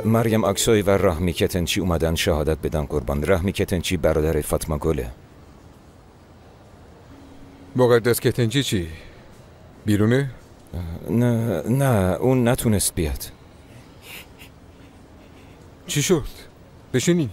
مریم اکسوی و رحمی کتنچی اومدن شهادت بدن قربان. رحمی کتنچی برادر فاطمه گله. مقدس کتنچی چی؟ بیرونه؟ نه اون نتونست بیاد. چی شد؟ بشینی.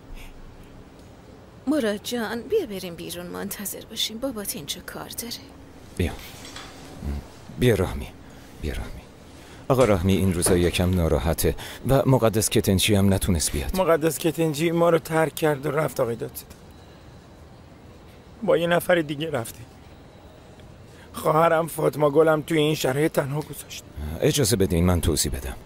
مراد جان بیا بریم بیرون منتظر باشیم. بابات اینجا کار داره. بیا رحمی. آقا رحمی این روزا یکم ناراحته و مقدس کتنچی هم نتونست بیاد. مقدس کتنچی ما رو ترک کرد و رفت آقای دادستان. با یه نفر دیگه رفته. خواهرم فاطمه گلم توی این شرایط تنها گذاشت. اجازه بدین من توضیح بدم.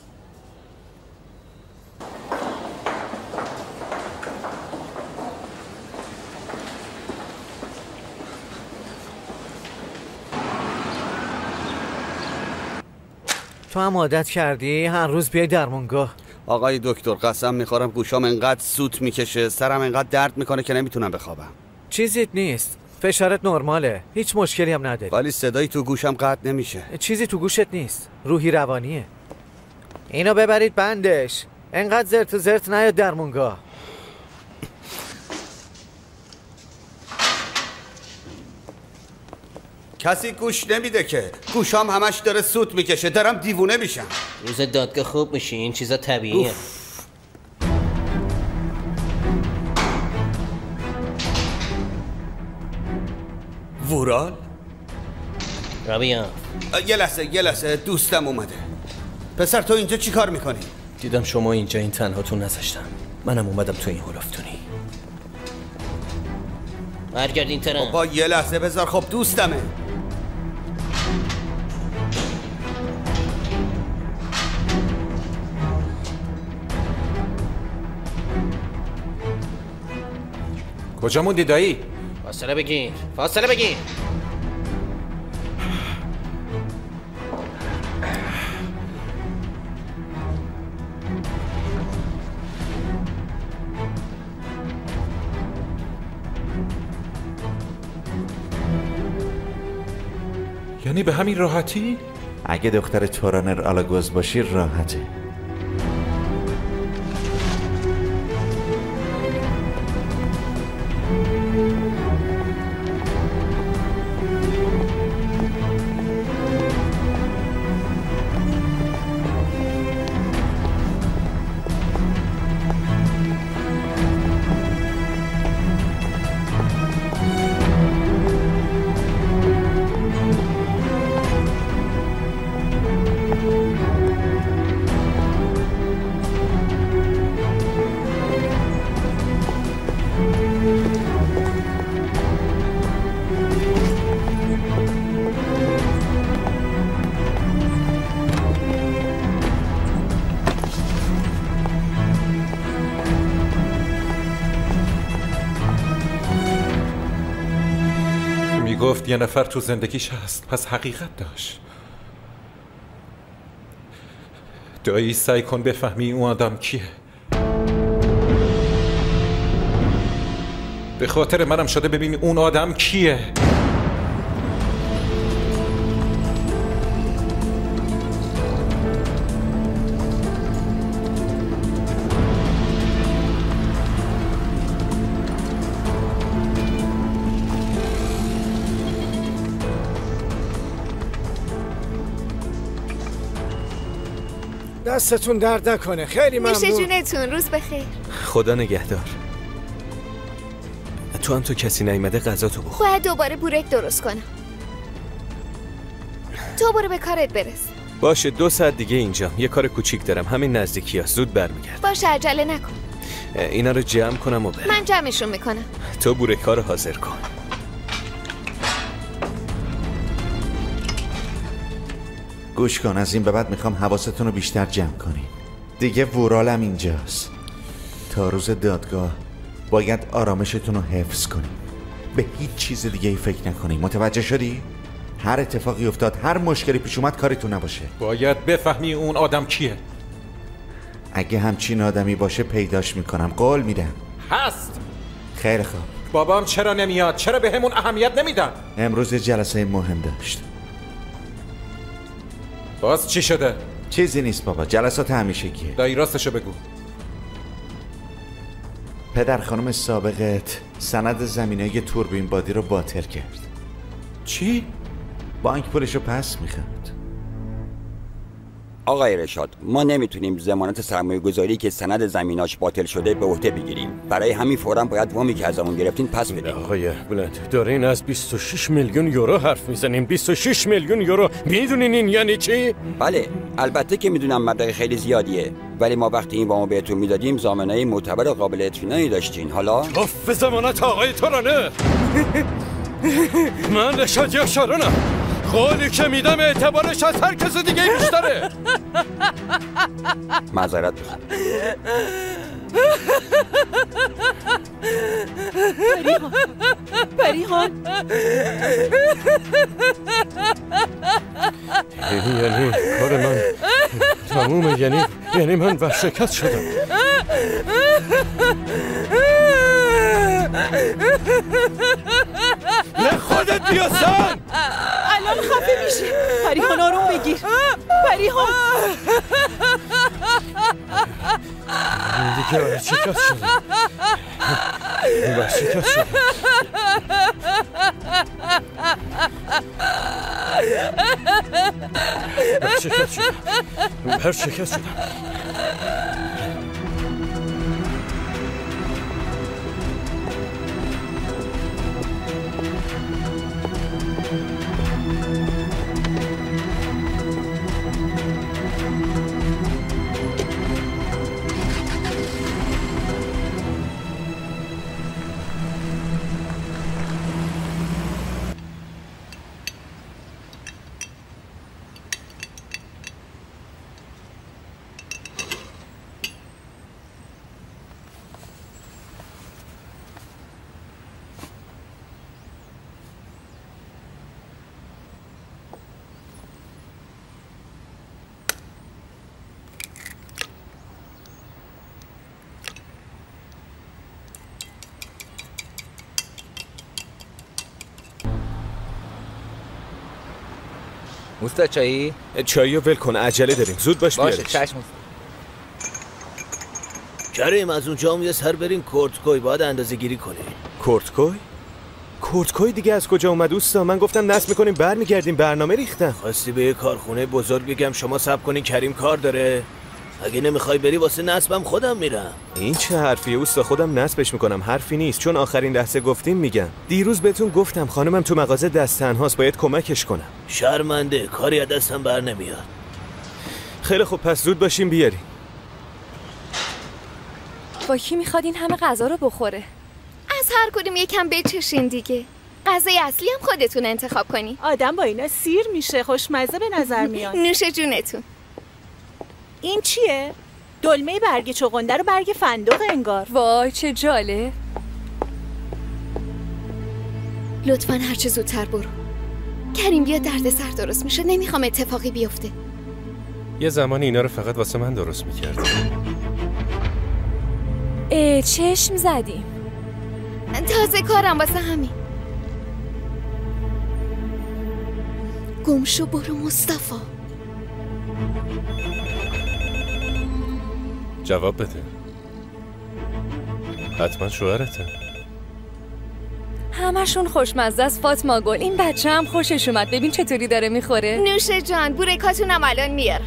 تو هم عادت کردی هر روز بیای درمونگاه؟ آقای دکتر قسم میخورم گوشام انقدر سوت میکشه، سرم انقدر درد میکنه که نمیتونم بخوابم. چیزیت نیست، فشارت نرماله، هیچ مشکلی هم نداری. ولی صدایی تو گوشم قطع نمیشه. چیزی تو گوشت نیست، روحی روانیه. اینو ببرید بندش، انقدر زرت و زرت نیاد درمونگاه. کسی گوش نمیده که، گوشام همش داره سوت میکشه، دارم دیوونه میشم. روز دادگاه خوب میشی، این چیزا طبیعیه. وورال؟ رابیان یه لحظه دوستم اومده. پسر تو اینجا چی کار میکنی؟ دیدم شما اینجا این تنهاتون نذاشتم، منم اومدم تو این هلافتونی. برگرد این طرف. بابا یه لحظه بذار، خب دوستمه. کجا موندی دایی؟ فاصله بگیر. یعنی به همین راحتی؟ اگه دختر تورانر آلاگوز باشی راحته. گفت یه نفر تو زندگیش هست، پس حقیقت داشت. دایی سعی کن بفهمی اون آدم کیه. به خاطر منم شده ببینی اون آدم کیه. دستتون درد نکنه، خیلی ممنون. میشه جونتون، روز بخیر. خدا نگهدار. تو هم تو کسی نیومده غذا تو بخور. باید دوباره بورک درست کنم. تو برو به کارت برس. باشه 2 ساعت دیگه اینجام، یه کار کوچیک دارم، همین نزدیکی هست، زود برمیگردم. باشه عجله نکن. اینا رو جمع کنم و برم. من جمعشون میکنم. تو بورکا رو حاضر کن. گوش کن، از این به بعد میخوام حواستون رو بیشتر جمع کنین. دیگه وورالم اینجاست. تا روز دادگاه باید آرامشتون رو حفظ کنین. به هیچ چیز دیگه ای فکر نکنین. متوجه شدی؟ هر اتفاقی افتاد، هر مشکلی پیش اومد کاریتون نباشه. باید بفهمی اون آدم کیه. اگه همچین آدمی باشه پیداش میکنم، قول میدم. هست. خیلی خوب. بابام چرا نمیاد؟ چرا به همون اهمیت نمیدن؟ امروز یه جلسه مهم داشت. باز چی شده؟ چیزی نیست بابا، جلسات همیشگیه. دایی راستشو بگو. پدر خانم سابقت سند زمینای توربین بادی رو باطل کرد. چی؟ بانک پولشو پس میخواد. آقای رشاد، ما نمیتونیم ضمانت سرمایه گذاری که سند زمیناش باطل شده به عهده بگیریم. برای همین فوراً باید وامی که ازمون گرفتین پس بدیم. آقای بلند، دارین از 26 میلیون یورو حرف میزنیم. 26 میلیون یورو، میدونین این یعنی چی؟ بله، البته که میدونم مبلغ خیلی زیادیه، ولی ما وقتی این وامو بهتون میدادیم ضامنه معتبر و قابل اطمینانی داشتین. حالا اف ضمانت آقای تورانه. من رشاد یاشارانم. قولی که میدم اعتبارش از هر کس دیگه بیشتره. معذرت بخوام. پریحان یعنی کار من تمومه. یعنی من ورشکست شدم. نه خودت بیا سن. الان خفه میشی. پریحان آروم بگیر. پریحان دیگه ورشکست شدم. ورشکست شدم. ورشکست شدم. موستا چایی؟ چایی رو ول کن، عجله داریم، زود باش بیارش. باشه چشم. کریم از اونجا هم یه سر بریم کورتکوی، باید اندازه گیری کنیم. کورتکوی؟ کورتکوی دیگه از کجا اومد اوستا؟ من گفتم نصب میکنیم برمیگردیم، برنامه ریختم. خواستی به یه کارخونه بزرگ بگم شما صبر کنین کریم کار داره؟ اگه نمیخوای بری واسه نصبم خودم میرم. این چه حرفیه اوستا؟ خودم نصبش میکنم. حرفی نیست، چون آخرین لحظه گفتیم میگم. دیروز بهتون گفتم خانمم تو مغازه دست تنهاست، باید کمکش کنم. شرمنده، کاری از دستم بر نمیاد. خیلی خوب، پس زود باشیم بیاریم. با کی میخواد این همه غذا رو بخوره؟ از هر کدوم یکم بچشین دیگه. غذای اصلی هم خودتون انتخاب کنی. آدم با اینا سیر میشه، خوشمزه به نظر میاد. نوش جونتون. این چیه؟ دلمه برگ چغنده رو برگ فندق انگار. وای چه جاله. لطفاً هرچه زودتر برو. کریم بیا درد سر درست میشه، نمیخوام اتفاقی بیفته. یه زمانی اینا رو فقط واسه من درست میکردم. چشم زدیم. تازه کارم واسه همین. گمشو برو مصطفی. جواب بده. حتما شوهرته. همشون خوشمزه است فاطمه گل. این بچه هم خوشش اومد. ببین چطوری داره میخوره. نوش جان، بورکاتونم الان میارم.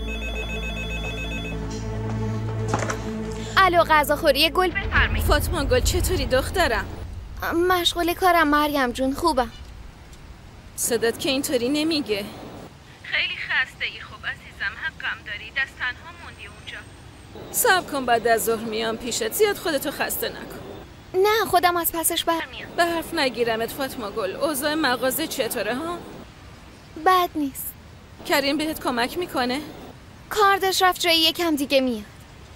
الو غذاخوری گل بفرمایید. فاطمه گل چطوری دخترم؟ مشغول کارم مریم جون. خوبم. صدات که اینطوری نمیگه. خیلی خسته ای. خب عزیزم حقم داری، دست تنها موندی اونجا. صبر کن بعد از ظهر میام پیشت، زیاد خودتو خسته نکن. نه خودم از پسش برمیام. به حرف نگیرمت فاطمه گل. اوضاع مغازه چطوره ها؟ بد نیست. کریم بهت کمک میکنه؟ کاردش رفت جایی یکم دیگه میاد.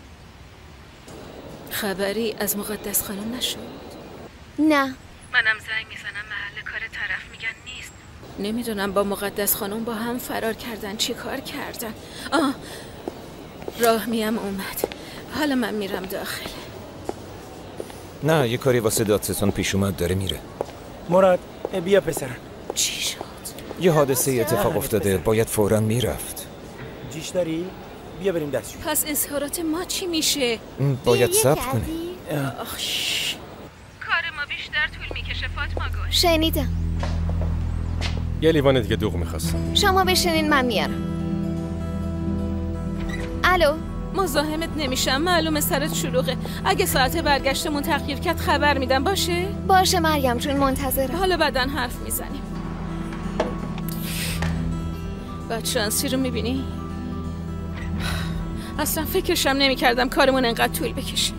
خبری از مقدس خانم نشد؟ نه. منم زنگ میزنم محل کار طرف، میگن نیست. نمیدونم با مقدس خانم با هم فرار کردن، چی کار کردن. راه میم اومد. حالا من میرم داخل. نه یه کاری واسه دادستان پیش اومد داره میره. مراد بیا پسرم. چی شد؟ یه حادثه اتفاق افتاده، باید فوراً میرفت. آتیش داری؟ بیا بریم دستشویی. پس اظهارات ما چی میشه؟ باید صبر کنی. کار ما بیشتر طول میکشه فاطمه گل. شنیدم. یه لیوان دیگه دوغ میخواستم. شما بشینین من میارم. الو. مزاحمت نمیشم، معلومه سرت شلوغه. اگه ساعت برگشتمون تغییر کرد خبر میدم. باشه مریم جون، منتظرم. حالا بعدن حرف میزنیم. بدشانسی رو میبینی؟ اصلا فکرشم نمیکردم کارمون انقدر طول بکشه.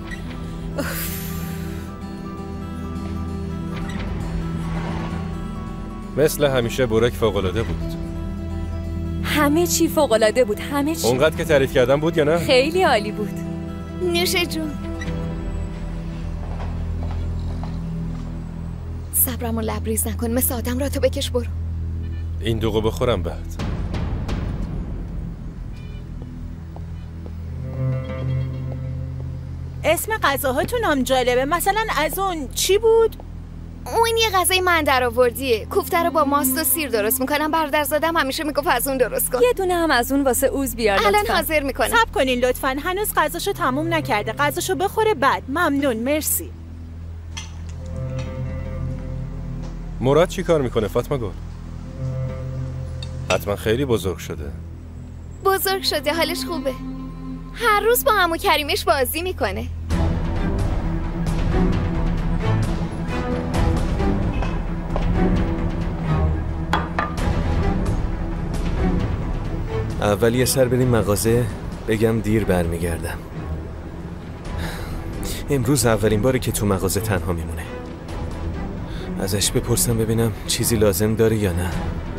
مثل همیشه بورک فوق‌العاده بود. همه چی فوق‌العاده بود، همه چی. اونقدر که تعریف کردم بود یا نه؟ خیلی عالی بود. نوش جون. صبرمو لبریز نکن، مثل آدم را تو بکش برو. این دوغو بخورم بعد. اسم غذاهاتون هم جالبه. مثلا از اون چی بود؟ اون یه غذای من در آوردیه. کوفته رو با ماست و سیر درست میکنم. برادرزادم همیشه میگفت از اون درست کن. یه دونه هم از اون واسه اوز بیار لطفاً. الان حاضر میکنم. صبر کنین لطفاً، هنوز غذاشو تموم نکرده. غذاشو بخوره بعد. ممنون، مرسی. مراد چی کار میکنه فاطمه گل؟ حتما خیلی بزرگ شده. بزرگ شده، حالش خوبه. هر روز با عمو کریمش بازی میکنه. اول یه سر بریم مغازه، بگم دیر برمیگردم. امروز اولین باره که تو مغازه تنها میمونه. ازش بپرسم ببینم چیزی لازم داره یا نه.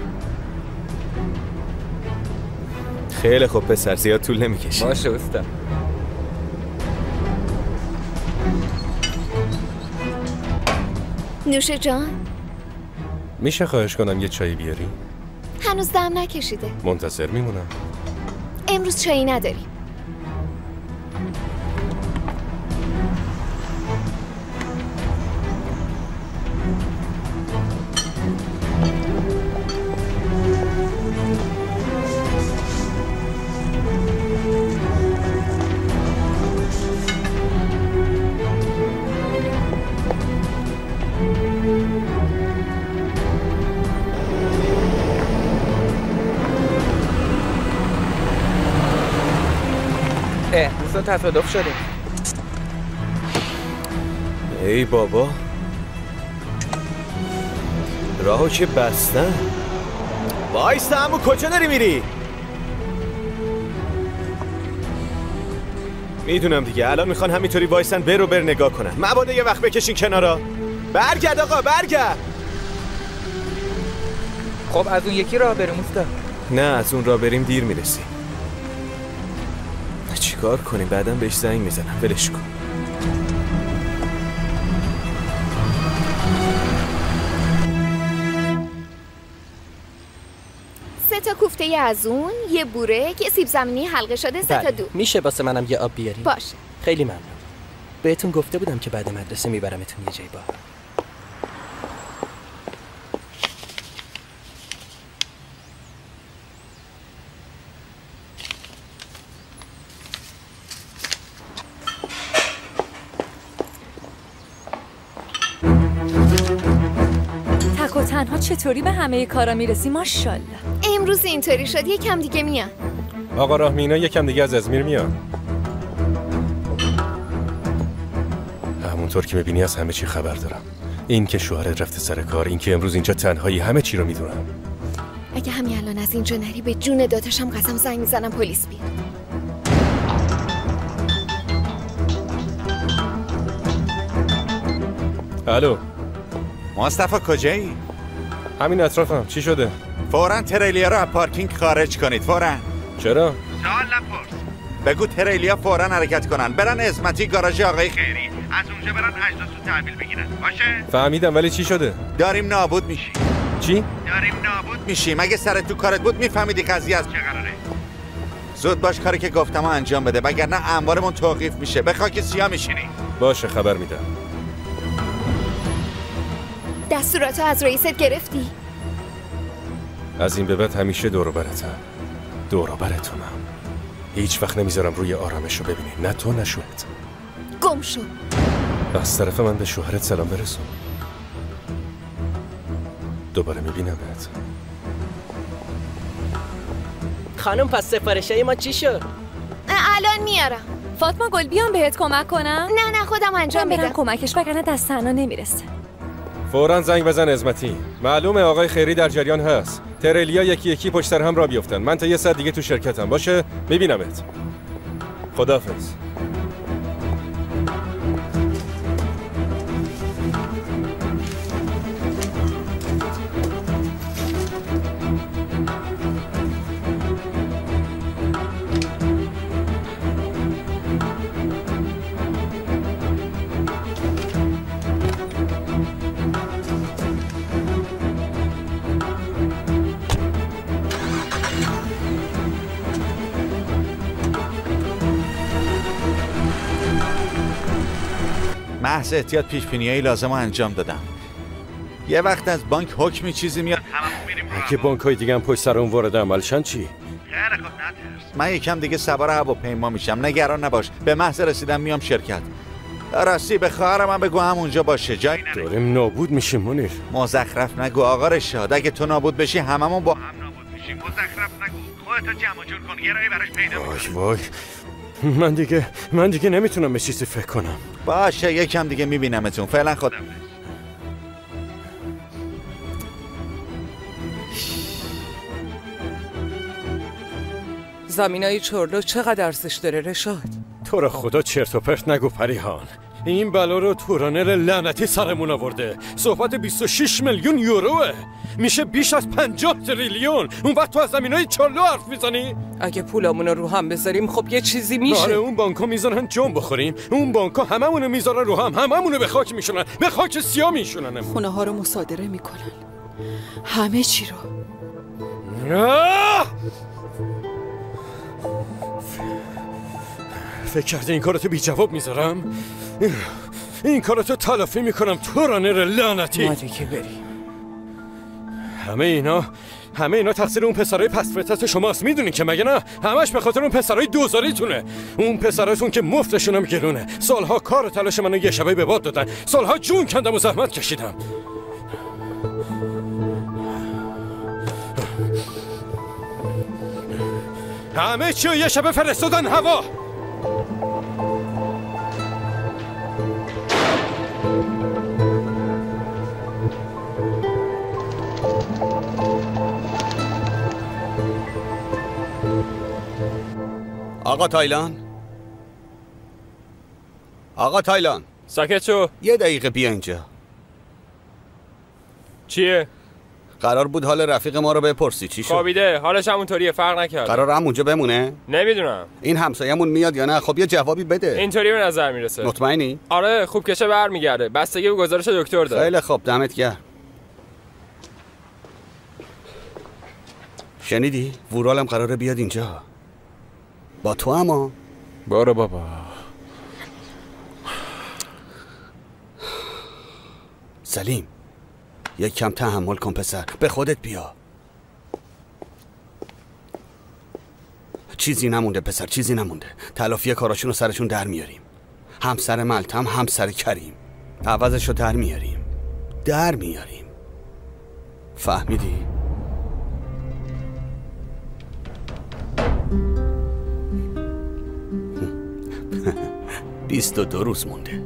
خیلی خوب پسر، زیاد طول نمیکشه. باشه استاد. نوش جان. میشه خواهش کنم یه چایی بیاری؟ هنوز دم نکشیده. منتظر میمونم. امروز چایی نداریم. دوستان تصادف شده. ای بابا، راهو که بستن. وایستا عمو، کجا داری میری؟ میدونم دیگه، الان میخوان همینطوری وایسن بر نگاه کنن. مبادا یه وقت بکشین کنارا. برگرد آقا، برگرد. خب از اون یکی راه بریم استاد. نه، از اون راه بریم دیر میرسیم. چیکار کنیم؟ بعدم بهش زنگ میزنم. ولش کن. سه تا کوفته از اون، یه بورک، یه سیب زمینی حلقه شده، 3 تا دو. میشه واسه منم یه آب بیاری؟ باشه. خیلی ممنون. بهتون گفته بودم که بعد مدرسه میبرمتون یه جای با. تک و تنها چطوری به همه کارا میرسی؟ ماشاءالله. امروز اینطوری شد، یکم دیگه میان. آقا راهمینا یکم دیگه از ازمیر میان. همونطور که میبینی از همه چی خبر دارم. این که شوهرت رفته سر کار، این که امروز اینجا تنهایی، همه چی رو میدونم. اگه همین الان از اینجا نری به جون داداشم قسم زنگ میزنم پلیس بیاد. الو مصطفی کجایی؟ همین اطرافم. چی شده؟ فوراً تریلیا رو از پارکینگ خارج کنید. فوراً. چرا؟ سوال نپرس. بگو تریلیا فوراً حرکت کنن، برن عظمتی گاراژ آقای خیری، از اونجا برن اجداس تحویل بگیرن. باشه؟ فهمیدم، ولی چی شده؟ داریم نابود میشیم. چی؟ داریم نابود میشیم. اگه سرت تو کارت بود میفهمیدی قضیه از چه قراره. زود باش کاری که گفتم انجام بده، وگرنه اموالمون توقیف میشه. به خاک سیاه میشینی. باشه، خبر میدم. دستوراتو از رئیست گرفتی؟ از این به بعد همیشه دور و برتم. دور و برتونم. هیچ وقت نمیذارم روی آرامشو ببینی، نه تو نه شوهرت. گم شو. از طرف من به شوهرت سلام برسون. دوباره میبینمت. خانم پس سفارشای ما چی شد؟ الان میارم. فاطمه گل بیام بهت کمک کنم؟ نه خودم انجام میدم. برم کمکش وگرنه دست تنها نمیرسه. فوراً زنگ بزن عظمتی. معلومه آقای خیری در جریان هست. ترلیا یکی یکی پشت سر هم را بیفتن. من تا 1 ساعت دیگه تو شرکتم. باشه؟ میبینمت. خداحافظ. محض احتیاط پیش‌بینی‌های لازم رو انجام دادم. یه وقت از بانک حکمی چیزی میاد هممون میریم. اگه بانک‌های دیگه هم پشت سر اون وارد عملشن چی؟ خیلی خب نترس. من یکم دیگه سوار هواپیما میشم. نگران نباش. به محض رسیدن میام شرکت. راستی به خواهرم هم بگو همونجا باشه. جایی نره. داریم نابود میشیم منیر. مزخرف نگو آقا رشاد. اگه تو نابود بشی هممون با هم نابود میشیم. مزخرف نگو. خودتو جمع جور کن. یه راهی براش پیدا می‌کنی. وای. من دیگه نمیتونم به چیزی فکر کنم. باشه یکم دیگه میبینمتون. فعلا خودم. زمینای چورلو چقدر ارزش داره رشاد؟ تو را خدا چرت و پرت نگو پریهان. این بلا رو تورانر لعنتی سرمون آورده. صحبت 26 میلیون یوروه. میشه بیش از 50 تریلیون. اون وقت تو از زمینای چورلو حرف میزنی؟ اگه پولامون رو هم بذاریم خب یه چیزی میشه. آره اون بانک‌ها میذارن جون بخوریم. اون بانک‌ها هممونو میذارن رو هم. هممونو به خاک میشونن. به خاک سیاه میشونن. خونه ها رو مصادره میکنن. همه چی رو. فکر کردی این کارتو بی جواب میذارم؟ این کارتو تلافی میکنم تورانر لعنتی. ما دیگه بریم. همه اینا تقصیر اون پسرای پس فطرت شماست. میدونین که مگه نه؟ همش به خاطر اون پسرای دوزاریتونه. اون پسراتون که مفتشون هم گرونه. سالها کار و تلاش منو یه شبه به باد دادن. سالها جون کندم و زحمت کشیدم. همه چیو یه شبه فرستادن هوا. آقا تایلان ساکت شو. 1 دقیقه بیا اینجا. چیه؟ قرار بود حال رفیق ما رو بپرسی چی شد؟ خوابیده. حالش همونطوریه. فرق نکرد. قرار همونجا بمونه؟ نمیدونم. این همسایه‌مون میاد یا نه؟ خب یه جوابی بده. اینطوری به نظر میرسه. مطمئنی؟ آره خوب کشه برمیگرده. بستگی به گزارش دکتر داره. خیلی خوب دمت گرم. شنیدی؟ وورالم قراره بیاد اینجا. با تو اما برو بابا. سلیم یک کم تحمل کن پسر. به خودت بیا. چیزی نمونده پسر، چیزی نمونده. تلافی کاراشون رو سرشون در میاریم. هم سر ملتم هم سر کریم. عوضش رو در میاریم. فهمیدی؟ 22 روز مونده.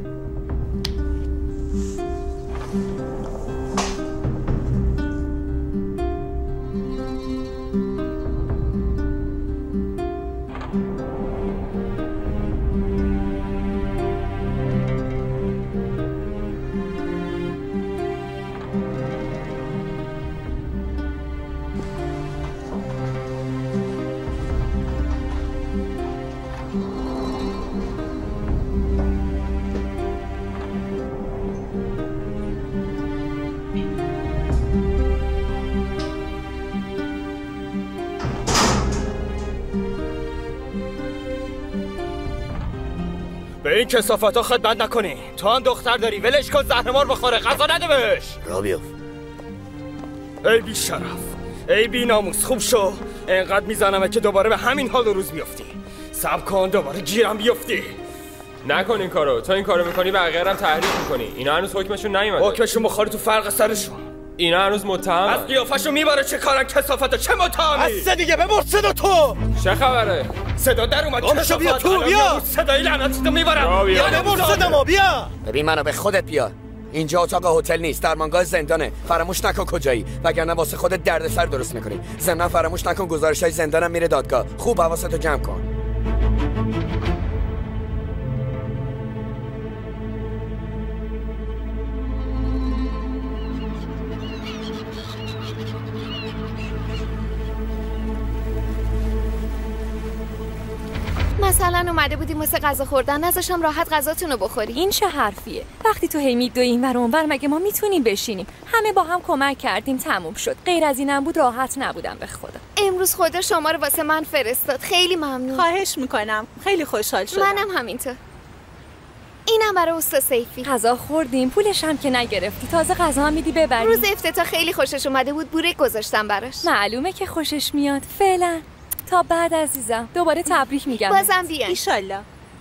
به این کثافتا خدمت نکنی. تو هم دختر داری، ولش کن زهرمار بخوره. غذا نده بهش. را بیفت. ای بی شرف، ای بی‌ناموس خوب شو. انقدر میزنمه که دوباره به همین حال روز بیفتی. صبر کن دوباره گیرم بیفتی. نکن این کارو. تو این کارو میکنی بقیه هم تحریک میکنی. اینا هنوز حکمشون نیومده. حکمشون مخاری تو فرق سرشون. اینا هنوز متهم. از قیافشو میبره چه کارن کثافت چه متهمی؟ بس دیگه ببرد صدا تو. چه خبره؟ صدا در اومد کثافت. بیا تو بیا. صدای لعنتیتو میبرم. بیا ببرد صدامو بیا. ببین منو به خودت بیا. اینجا اتاق هتل نیست، درمانگاه زندانه. فراموش نکن کجایی، وگرنه واسه خودت دردسر درست میکنی. ضمن فراموش نکن گزارشای زندانم میره دادگاه. خوب حواستو جمع کن. مثلا اومده بودیم واسه غذا خوردن، نذاشتم راحت غذاتونو بخوری. این چه حرفیه؟ وقتی تو هی میدوی اینور اونور مگه ما میتونیم بشینیم؟ همه با هم کمک کردیم تموم شد. غیر از اینم بود راحت نبودم به خدا. امروز خدا شما رو واسه من فرستاد. خیلی ممنون. خواهش میکنم. خیلی خوشحال شدم. منم همینطور. اینم برای اوستا سیفی. غذا خوردیم، پولش هم که نگرفتی. تازه غذا هم میدی ببریم. روز افتتاح خیلی خوشش اومده بود، بورک گذاشتم براش. معلومه که خوشش میاد. فعلا تا بعد عزیزم. دوباره تبریک میگم. بازم بیاین. ایشالله.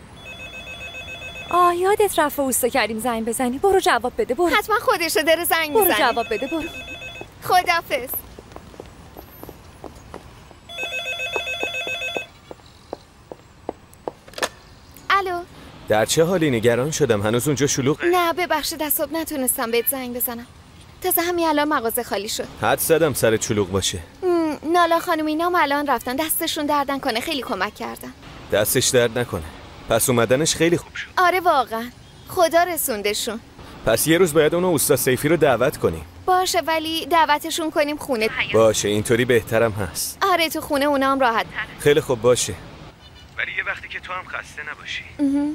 یادت رفت اوستا کریم زنگ بزنی. برو جواب بده. برو. حتما خودش رو داره زنگ میزنه. برو جواب بده. برو. خداحافظ. الو. در چه حالی؟ نگران شدم. هنوز اونجا شلوغ؟ نه ببخشید از صبح نتونستم بهت زنگ بزنم. تازه همین الان مغازه خالی شد. حد زدم سر شلوغ باشه. نالا خانم اینام الان رفتن. دستشون درد نکنه، خیلی کمک کردن. دستش درد نکنه. پس اومدنش خیلی خوب شد. آره واقعا خدا رسوندشون. پس یه روز باید اونو اوستا سیفی رو دعوت کنیم. باشه ولی دعوتشون کنیم خونه. باشه اینطوری بهترم هست. آره تو خونه اونا هم راحت تره. خیلی خوب باشه. ولی یه وقتی که تو هم خسته نباشی.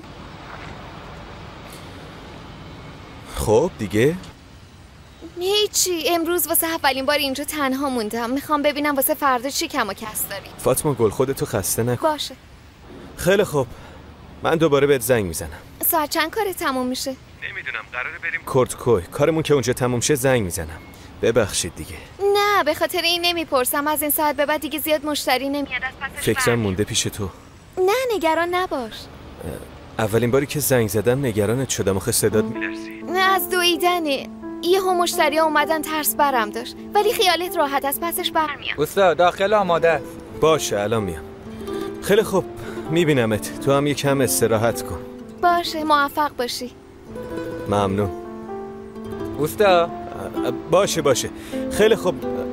خب دیگه هیچی. امروز واسه اولین بار اینجا تنها موندم. میخوام ببینم واسه فردا چی کم و کس داری. فاطمه گل خودتو خسته نکن. باشه. خیلی خوب. من دوباره بهت زنگ میزنم. ساعت چند کارت تموم میشه؟ نمیدونم. قراره بریم کورتکوی. کارمون که اونجا تموم شه زنگ میزنم. ببخشید دیگه. نه به خاطر این نمیپرسم. از این ساعت به بعد دیگه زیاد مشتری نمیاد. از پسش فکرم مونده پیش تو. نه نگران نباش. اولین باری که زنگ زدم نگرانت شدم. آخه صدات میلرزی. نه از دویدنه. یهو مشتری اومدن ترس برم داشت. ولی خیالت راحت از پسش برمیام. اوستا داخل آماده است. باشه الان میام. خیلی خوب میبینمت. تو هم یه کم استراحت کن. باشه موفق باشی. ممنون. اوستا باشه خیلی خوب.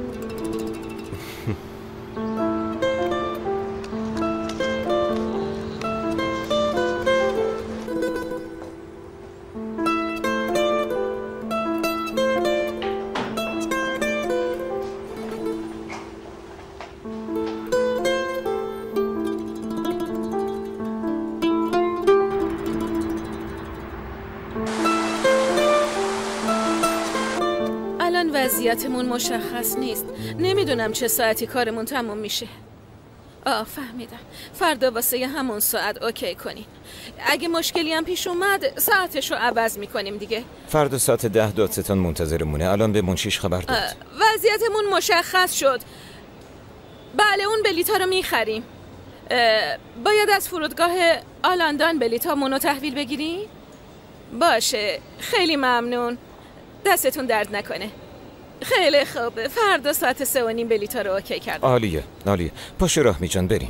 وضعیتمون مشخص نیست. نمیدونم چه ساعتی کارمون تموم میشه. فهمیدم. فردا واسه همون ساعت اوکی کنین. اگه مشکلی هم پیش اومد ساعتشو عوض میکنیم دیگه. فردا ساعت 10 دادستان منتظرمونه. الان به منشیش خبر داد. وضعیتمون مشخص شد. بله اون بلیطا رو میخریم. باید از فرودگاه آلاندان بلیطامونو تحویل بگیری؟ باشه خیلی ممنون. دستتون درد نکنه. خیلی خوبه. فردا ساعت 3:30 بلیطا رو اوکی کردم. عالیه. پاشو راهمی جان بریم.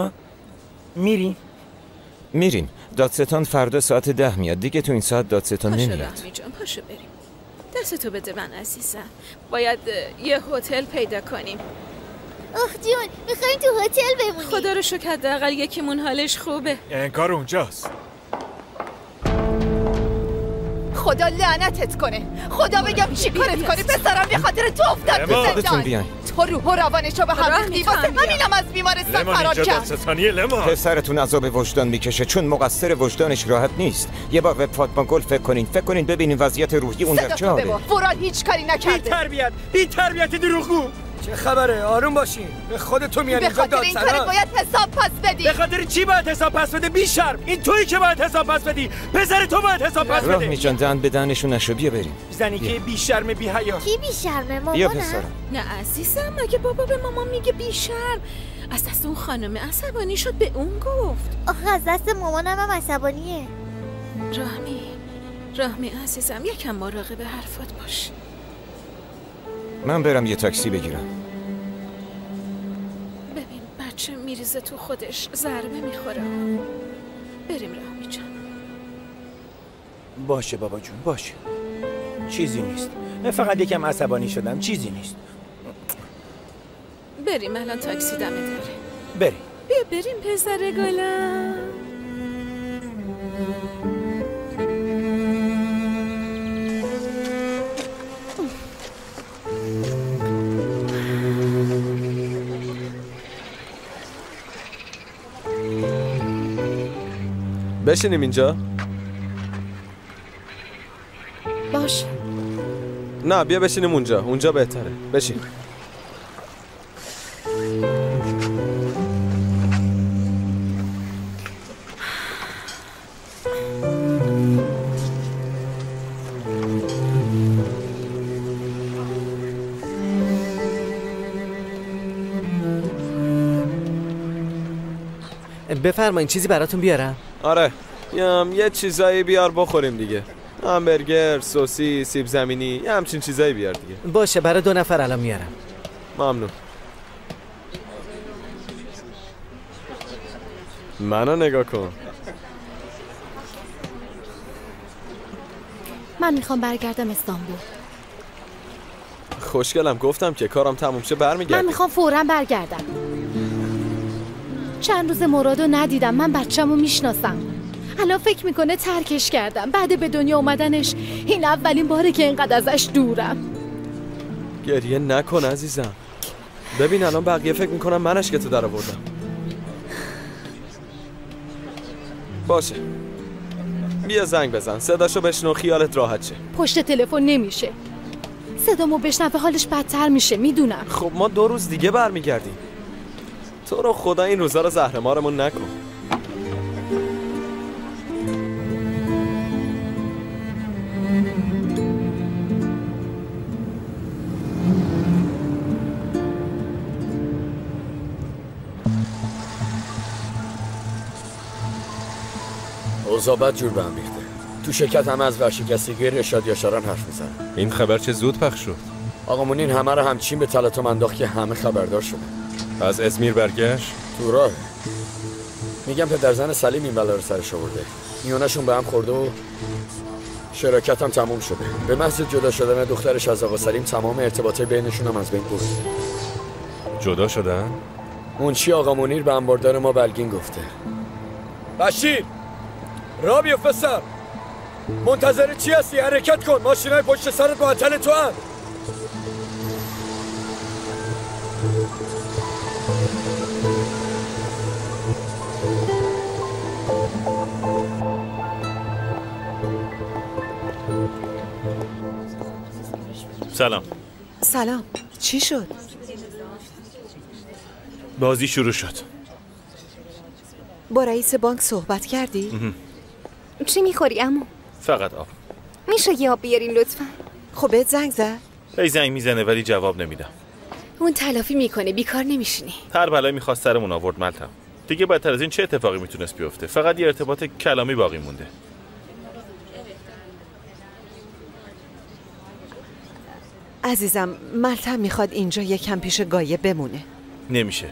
میریم. دادستان فردا ساعت 10 میاد. دیگه تو این ساعت دادستان نمیاد. پاشو راهمی جان پاشو بریم. دستتو بده من عزیزم. باید یه هتل پیدا کنیم. جون میخوایم تو هتل بمونیم. خدا رو شکر حداقل یکیمون حالش خوبه. انگار اونجاست. خدا لعنتت کنه. خدا بگم چی کارت کنی. پسرم به خاطر تو افتاد تو زندان. تو روح و روانشو به هم ریختی. واسه همینم از بیمارستان فرار کرد. پسرتون عذاب وجدان میکشه چون مقصر وجدانش راحت نیست. یه بار به فاطمه گل فکر کنین ببینین وضعیت روحی اون در چه حاله. ورال هیچ کاری نکرده. بی تربیت دروغگو. چه خبره؟ آروم باشین. به خودتون میان اینجا داد این کار باید حساب پس بدی. به خاطر چی باید حساب پس بده؟ بی شرم. این تویی که باید حساب پس بدی. پسر تو باید حساب پس بده. راهمی جان دهن به دهنشون نشو، بیا بریم. زنی که بی شرم بی حیا. کی بی شرمه؟ مامان؟ بیا پسرم. نه عزیزم، مگه بابا به مامان میگه بی شرم؟ از دست اون خانم عصبانی شد به اون گفت. آخه از دست مامانم هم عصبانیه. راهمی عزیزم یکم مراقب حرفات باش. من برم یه تاکسی بگیرم. ببین بچه میریزه تو خودش، ضربه میخوره. بریم راهمی جان. باشه بابا جون باشه، چیزی نیست. من فقط یکم عصبانی شدم، چیزی نیست. بریم الان تاکسی دمه داره. بریم. بیا بریم پسر گلم. بشینیم اینجا؟ باش. نه بیا بشینیم اونجا بهتره. بشین. بفرمایید چیزی براتون بیارم؟ آره یه چیزایی بیار بخوریم دیگه. همبرگر، سوسیس، سیب زمینی، یه همچین چیزایی بیار دیگه. باشه برای 2 نفر الان میارم. ممنون. منو نگاه کن. من میخوام برگردم استانبول. خوشگلم گفتم که کارم تموم شه برمیگردم. من میخوام فوراً برگردم. چند روز مرادو ندیدم. من بچه‌مو میشناسم. الان فکر میکنه ترکش کردم. بعد به دنیا اومدنش این اولین باره که اینقدر ازش دورم. گریه نکن عزیزم. ببین الان بقیه فکر میکنم منش که تو در آوردم. باشه بیا زنگ بزن، صداشو بشنو، خیالت راحت شه. پشت تلفن نمیشه. صدامو بشنوه حالش بدتر میشه، میدونم. خب ما 2 روز دیگه برمیگردیم. تو رو خدا این روزا رو زهرمارمون نکن. اوضاع بد جور به هم ریخته. تو شرکت همه از ورشکستگی رشاد یاشاران حرف میزنن. این خبر چه زود پخش شد. آقا مونین همه رو همچین به تلاطم انداخت که همه خبردار شدن. از ازمیر برگشت؟ تو راه. میگم پدرزن سلیم این بلا رو سرش آورده. میونشون به هم خورده و شراکت هم تموم شده. به محض جدا شدن دخترش از آقا سلیم تمام ارتباطه بینشون هم از بین برد. جدا شدن؟ منشی آقا منیر به انباردار ما بلگین گفته. بشیر را بیفت سر. منتظر چی هستی؟ حرکت کن. ماشینای پشت سرت معطل تو هم. سلام. چی شد؟ بازی شروع شد. با رئیس بانک صحبت کردی؟ چی میخوری عمو؟ فقط آب. میشه یه آب بیارین لطفا؟ خب بهت زنگ زد؟ هی زنگ میزنه ولی جواب نمیدم. اون تلافی میکنه، بیکار نمیشینی. هر بلایی میخواست سرمون آورد ملتم. دیگه بدتر از این چه اتفاقی میتونست بیفته؟ فقط یه ارتباط کلامی باقی مونده. عزیزم ملتم میخواد اینجا یکم پیش گایه بمونه. نمیشه.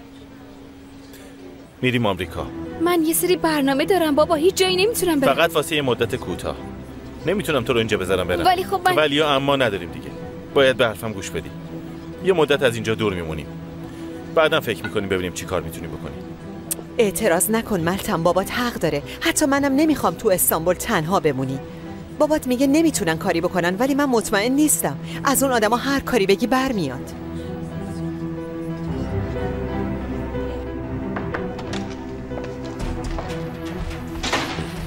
میریم آمریکا. من یه سری برنامه دارم بابا، هیچ جایی نمیتونم برم. فقط واسه یه مدت کوتاه. نمیتونم تو رو اینجا بذارم برم. ولی خب من ولی اما نداریم دیگه. باید به حرفم گوش بدی. یه مدت از اینجا دور میمونیم. بعدم فکر میکنیم ببینیم چی کار میتونیم بکنیم. اعتراض نکن ملتم، بابات حق داره. حتی منم نمیخوام تو استانبول تنها بمونی. بابات میگه نمیتونن کاری بکنن ولی من مطمئن نیستم. از اون آدما هر کاری بگی برمیاد.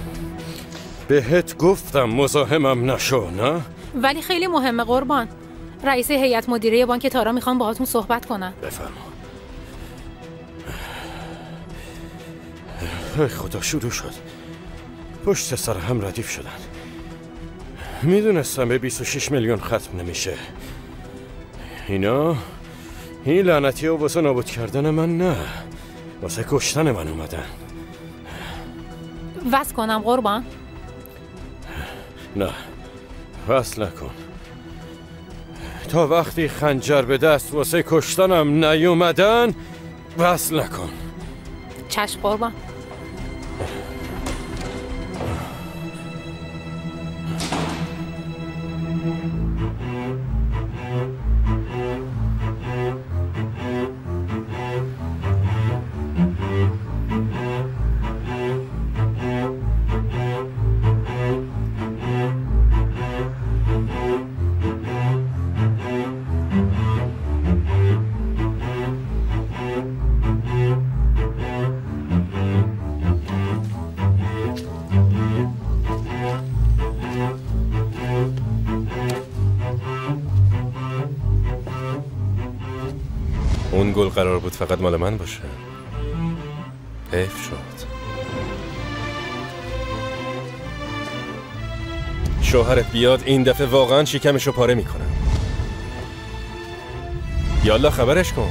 بهت گفتم مزاحمم نشو، نه؟ ولی خیلی مهمه قربان. رئیس هیئت مدیره بانک تارا میخوان باهاتون صحبت کنن. بفرما. خدا شروع شد. پشت سر هم ردیف شدن. میدونستم به 26 میلیون ختم نمیشه. این لعنتی ها واسه نابود کردن من نه، واسه کشتن من اومدن. وصل کنم قربان؟ نه، وصل نکن. تا وقتی خنجر به دست واسه کشتنم نیومدن وصل نکن. چشم قربان. اون گل قرار بود فقط مال من باشه. حیف شد. شوهرت بیاد این دفعه واقعا شکمشو پاره میکنم. یالا خبرش کن.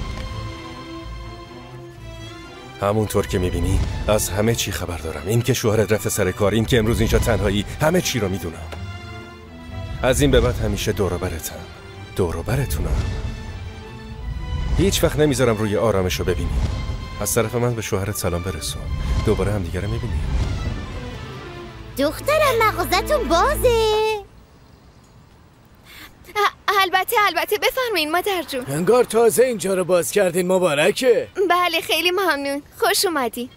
همونطور که میبینی از همه چی خبر دارم. این که شوهرت رفته سر کار، این که امروز اینجا تنهایی، همه چی رو میدونم. از این به بعد همیشه دور و برتم، دور و برتونم. هیچ وقت نمیذارم روی آرامشو ببینی. از طرف من به شوهرت سلام برسون. دوباره همدیگه رو میبینیم. دخترم مغازتون بازه. البته بفرمایین مادر جون. انگار تازه اینجا رو باز کردین، مبارکه. بله خیلی ممنون، خوش اومدین.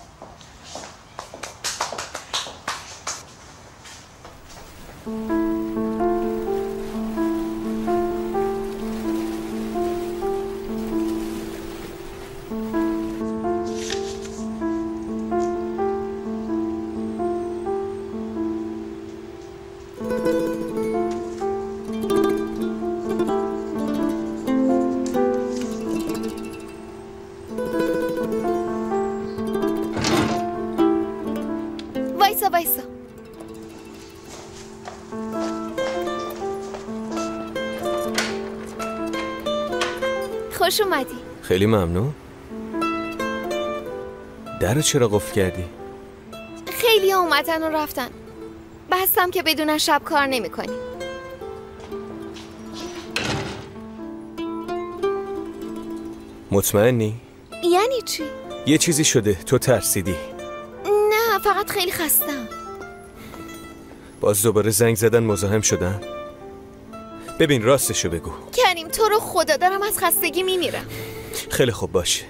وایسا. خوش اومدی. خیلی ممنون. در چرا قفل کردی؟ خیلی ها اومدن و رفتن. بستم که بدون شب کار نمی کنی. مطمئنی؟ یعنی چی؟ یه چیزی شده، تو ترسیدی. نه فقط خیلی خستم. باز دوباره زنگ زدن مزاحم شدن؟ ببین راستشو بگو. کریم تو رو خدا دارم از خستگی میمیرم. خیلی خوب باشه.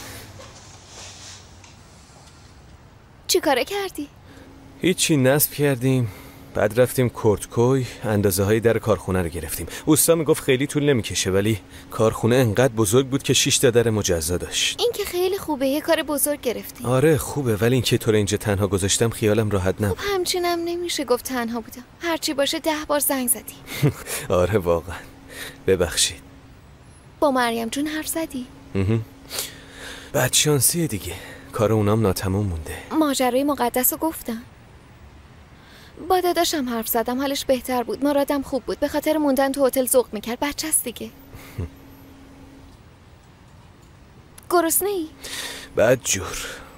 چی کاره کردی؟ هیچی، نصب کردیم، بعد رفتیم کورتکوی، اندازه های در کارخونه رو گرفتیم. اوستا میگفت خیلی طول نمیکشه، ولی کارخونه انقدر بزرگ بود که 6 تا در مجزا داشت. این که خیلی خوبه، یه کار بزرگ گرفتی. آره خوبه، ولی این که تو رو اینجا تنها گذاشتم خیالم راحت نبود. خب همچینم نمیشه گفت تنها بودم. هرچی باشه 10 بار زنگ زدی. آره واقعا ببخشید. با مریم جون حرف زدی؟ بدشانسیه دیگه، کار اونام ناتموم مونده. ماجرای مقدس رو گفتم. با داداشم حرف زدم، حالش بهتر بود، مرادم خوب بود، به خاطر موندن تو هتل ذوق میکرد، بچه‌ست دیگه. گرسنه‌ای؟ بد جور.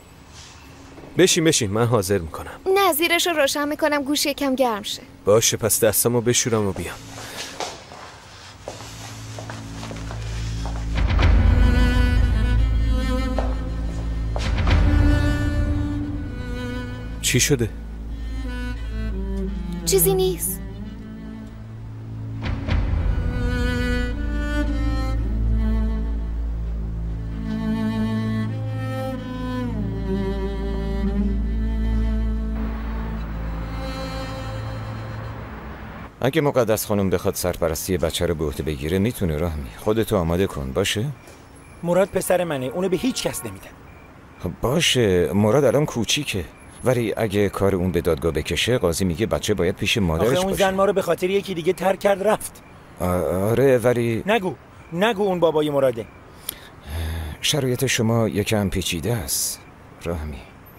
بشین من حاضر میکنم. نه زیرش رو روشن میکنم گوش یکم گرم شه. باشه پس دستامو بشورم و بیام. چی شده؟ چیزی نیست. اگه مقدس خانم بخواد سرپرستی بچه رو به عهده بگیره میتونه راهمی. خودتو آماده کن باشه؟ مراد پسر منه، اونو به هیچ کس نمیدم. باشه، مراد الان کوچیکه، ولی اگه کار اون به دادگاه بکشه قاضی میگه بچه باید پیش مادرش باشه. آخه اون زن ما رو به خاطر یکی دیگه ترک کرد رفت. آره ولی نگو اون بابای مراده. شرایط شما یکم پیچیده است راهمی.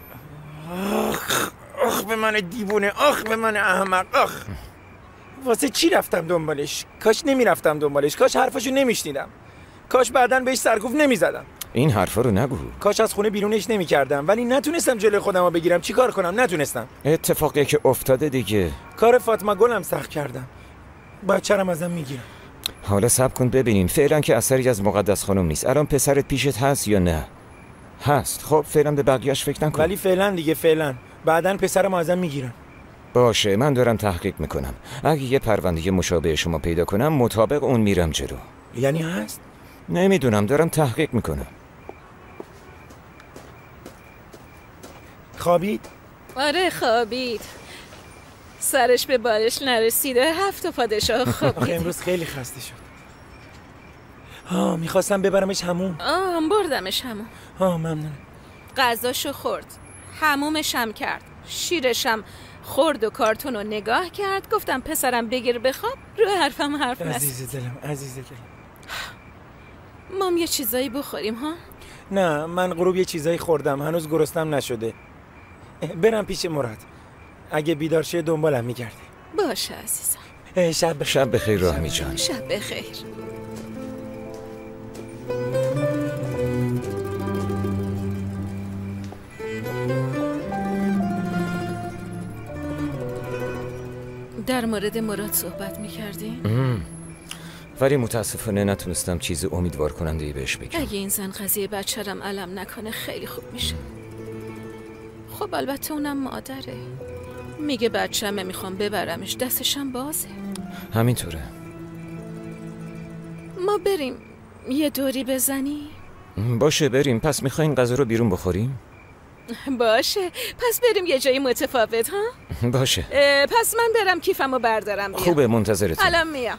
آخ به من دیوونه، آخ به من احمق، آخ. واسه چی رفتم دنبالش؟ کاش نمیرفتم دنبالش، کاش حرفشو نمیشنیدم، کاش بعداً بهش سرکوف نمیزدم. این حرفا رو نگو. کاش از خونه بیرونش نمیکردم، ولی نتونستم جلوی خودم رو بگیرم. چی کار کنم؟ نتونستم. اتفاقی که افتاده دیگه. کار فاطمه گلم سخت کردم. بچه‌رم ازم میگیرم. حالا صبر کن ببینیم. فعلا که اثری از مقدس خانم نیست. الان پسرت پیشت هست یا نه؟ هست. خب فعلا به بقیه‌اش فکر نکن. ولی فعلا دیگه فعلا. بعدن پسرم ازم میگیرن. باشه من دارم تحقیق میکنم. اگه یه پرونده مشابه شما پیدا کنم مطابق اون میرم جلو. یعنی هست؟ نمیدونم، دارم تحقیق میکنم. خوابید؟ آره خوابید. سرش به بالش نرسیده، 7 پادشاه خوابید. امروز خیلی خسته شد. میخواستم ببرمش حموم. بردمش حموم. ممنون. غذاشو خورد، حمومشم کرد، شیرشم خورد و کارتون رو نگاه کرد. گفتم پسرم بگیر بخواب، رو حرفم حرف نزد. عزیز دلم، عزیز دلم. مام یه چیزایی بخوریم ها؟ نه من غروب یه چیزایی خوردم، هنوز گرسنم نشده. برم پیش مراد، اگه بیدار شه دنبالم میگرده. باشه عزیزم. شب بخیر راهمی جان. شب بخیر. در مورد مراد صحبت میکردی؟ ولی متاسفانه نتونستم چیز امیدوار کننده بهش بگم. اگه این زن قضیه بچه‌رم علم نکنه خیلی خوب میشه. خب البته اونم مادره، میگه بچه‌مه میخوام ببرمش، دستشم بازه. همینطوره. ما بریم یه دوری بزنی؟ باشه بریم. پس میخواین غذا رو بیرون بخوریم؟ باشه پس بریم یه جایی متفاوت ها؟ باشه. پس من برم کیفمو بردارم بیام. خوبه منتظرتم. الان میام.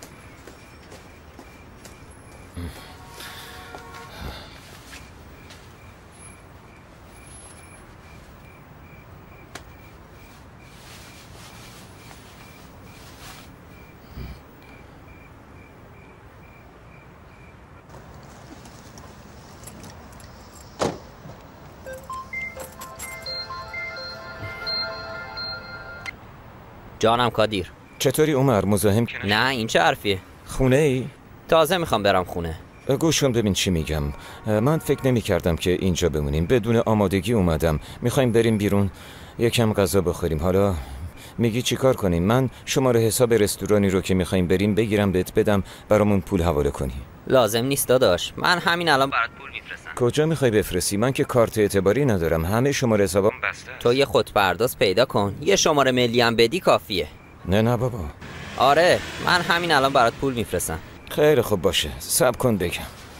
جانم کادیر. چطوری عمر؟ مزاحم که نه این چه حرفیه؟ خونه ای؟ تازه میخوام برم خونه. گوش کن ببین چی میگم. من فکر نمی کردم که اینجا بمونیم. بدون آمادگی اومدم. میخوایم بریم بیرون یکم غذا بخوریم. حالا میگی چی کار کنیم؟ من شماره حساب رستورانی رو که میخوایم بریم بگیرم بهت بدم برامون پول حواله کنی. لازم نیست داداش، من همین الان برات پول میفرستم. کجا میخوای بفرستی؟ من که کارت اعتباری ندارم، همه شماره حسابم بسته. تو یه خودپرداز پیدا کن، یه شماره ملی هم بدی کافیه. نه بابا. آره من همین الان برات پول میفرستم. خیلی خوب باشه، صبر کن بگم.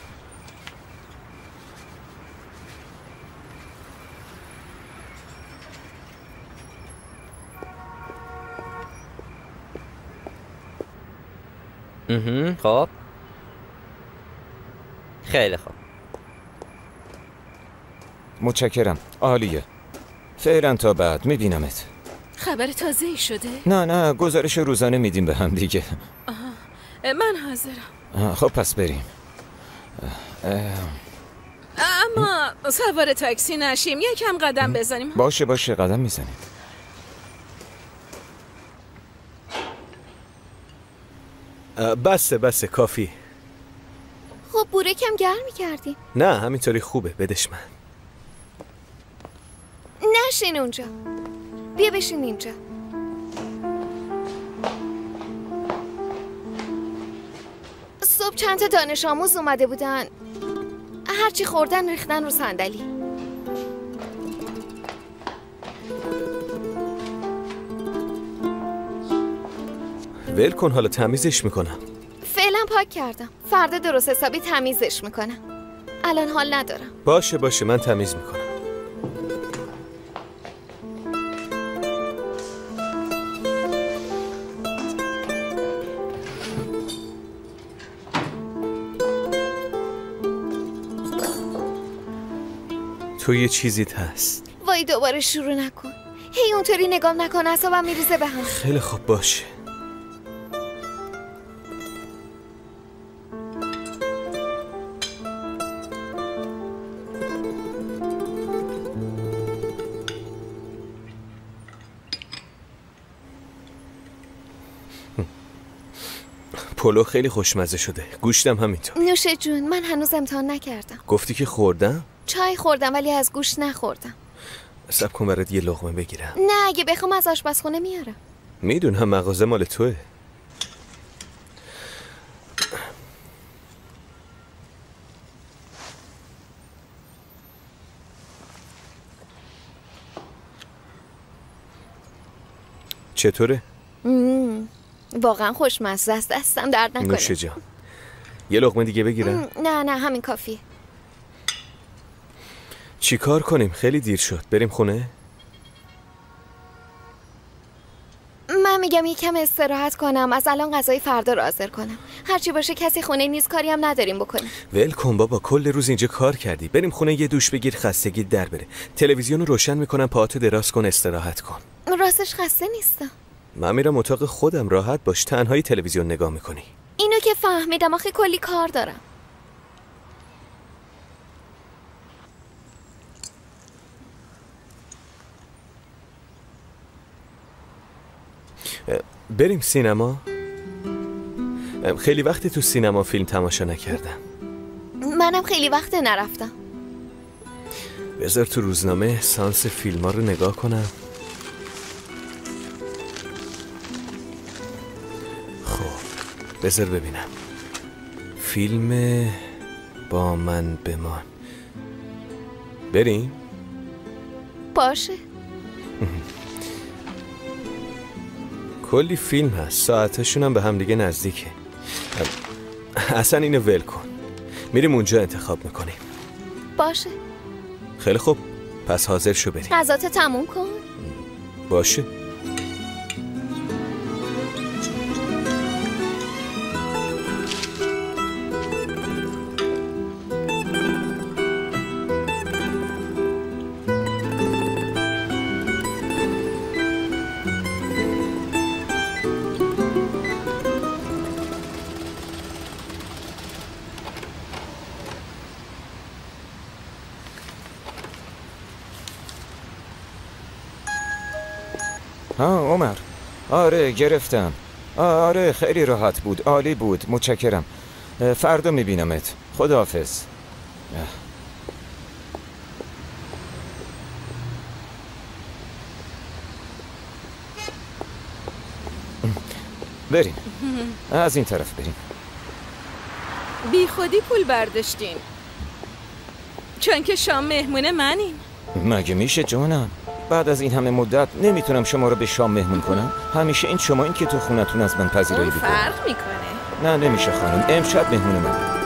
خب خیلی خوب. متشکرم. عالیه. فعلا تا بعد میبینمت. خبر تازه‌ای شده؟ نه گزارش روزانه میدیم به هم دیگه. من حاضرم. خب پس بریم. اما سوار تاکسی نشیم، یکم قدم بزنیم. باشه قدم میزنیم. بسه کافی. خب بوره کم گرم می‌کردیم. نه همینطوری خوبه، بدش من. نشین اونجا، بیا بشین اینجا. صبح چند تا دانش آموز اومده بودن، هرچی خوردن ریختن رو صندلی. ول کن، حالا تمیزش میکنم. فعلا پاک کردم، فردا درست حسابی تمیزش میکنم. الان حال ندارم. باشه من تمیز میکنم. تو یه چیزیت هست. وای دوباره شروع نکن. هی اونطوری نگام نکن، اعصابم میریزه به هم. خیلی خوب باشه. پلو خیلی خوشمزه شده، گوشتم همینطور. نوش جون، من هنوز امتحان نکردم. گفتی که خوردم؟ چای خوردم ولی از گوشت نخوردم. صبر کن برات یه لقمه بگیرم. نه اگه بخوام از آشپزخونه میارم. میدونم مغازه مال توه. چطوره؟ واقعا خوشمزه است، دستم درد نکنه. نوش جان. یه لقمه دیگه بگیرم؟ نه همین کافیه. چی کار کنیم؟ خیلی دیر شد. بریم خونه؟ من میگم یکم استراحت کنم، از الان غذای فردا رو حاضر کنم. هرچی باشه کسی خونه نیست، کاری هم نداریم بکنیم. ول کن بابا، کل روز اینجا کار کردی. بریم خونه یه دوش بگیر، خستگی در بره. تلویزیون رو روشن میکنم، پاهاتو دراز کن، استراحت کن. راستش خسته نیستم. من میرم اتاق خودم، راحت باش. تنهایی تلویزیون نگاه میکنی. اینو که فهمیدم، آخه کلی کار دارم. بریم سینما؟ خیلی وقت تو سینما فیلم تماشا نکردم. منم خیلی وقت نرفتم. بذار تو روزنامه سانس فیلم ها رو نگاه کنم. خب بذار ببینم. فیلم با من بمان. بریم؟ باشه. کلی فیلم هست، ساعتشون هم به هم دیگه نزدیکه. اصلا اینو ول کن، میریم اونجا انتخاب میکنیم. باشه. خیلی خوب، پس حاضر شو بریم. غذاتو تموم کن. باشه. عمر، آره گرفتم. آره خیلی راحت بود، عالی بود، متشکرم. فردا میبینمت. خداحافظ. بریم از این طرف بریم. بی خودی پول برداشتین، چون که شام مهمون منیم. مگه میشه جانم؟ بعد از این همه مدت نمیتونم شما رو به شام مهمون کنم؟ همیشه این شما این که تو خونتون از من پذیرایی بکنم. فرق میکنه. نه نمیشه خانم، امشب مهمون من.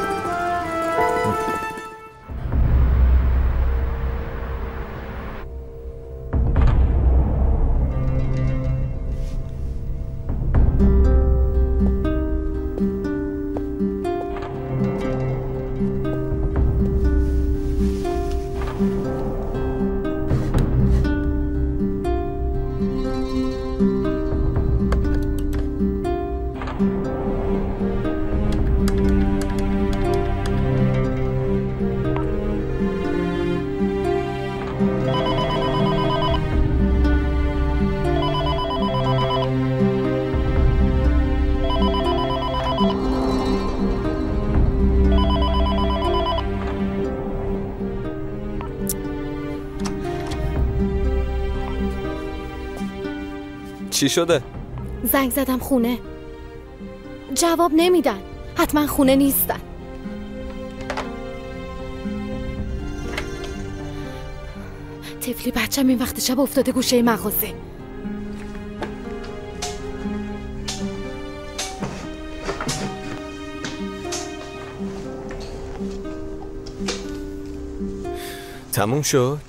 چی شده؟ زنگ زدم خونه، جواب نمیدن. حتما خونه نیستن. طفلی بچم این وقت شب افتاده گوشه مغازه. تموم شد؟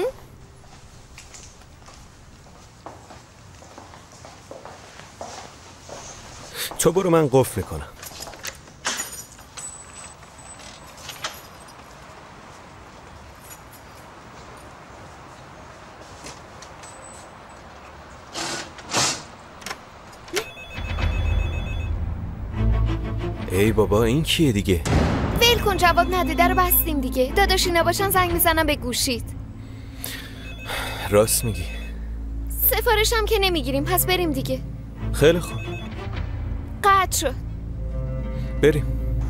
تو برو، من قفل میکنم. ای بابا این کیه دیگه؟ ول کن، جواب نده، در رو بستیم دیگه. داداشی نباشن زنگ میزنم به گوشیت. راست میگی. سفارش هم که نمیگیریم، پس بریم دیگه. خیلی خوب. قطع شد. بریم.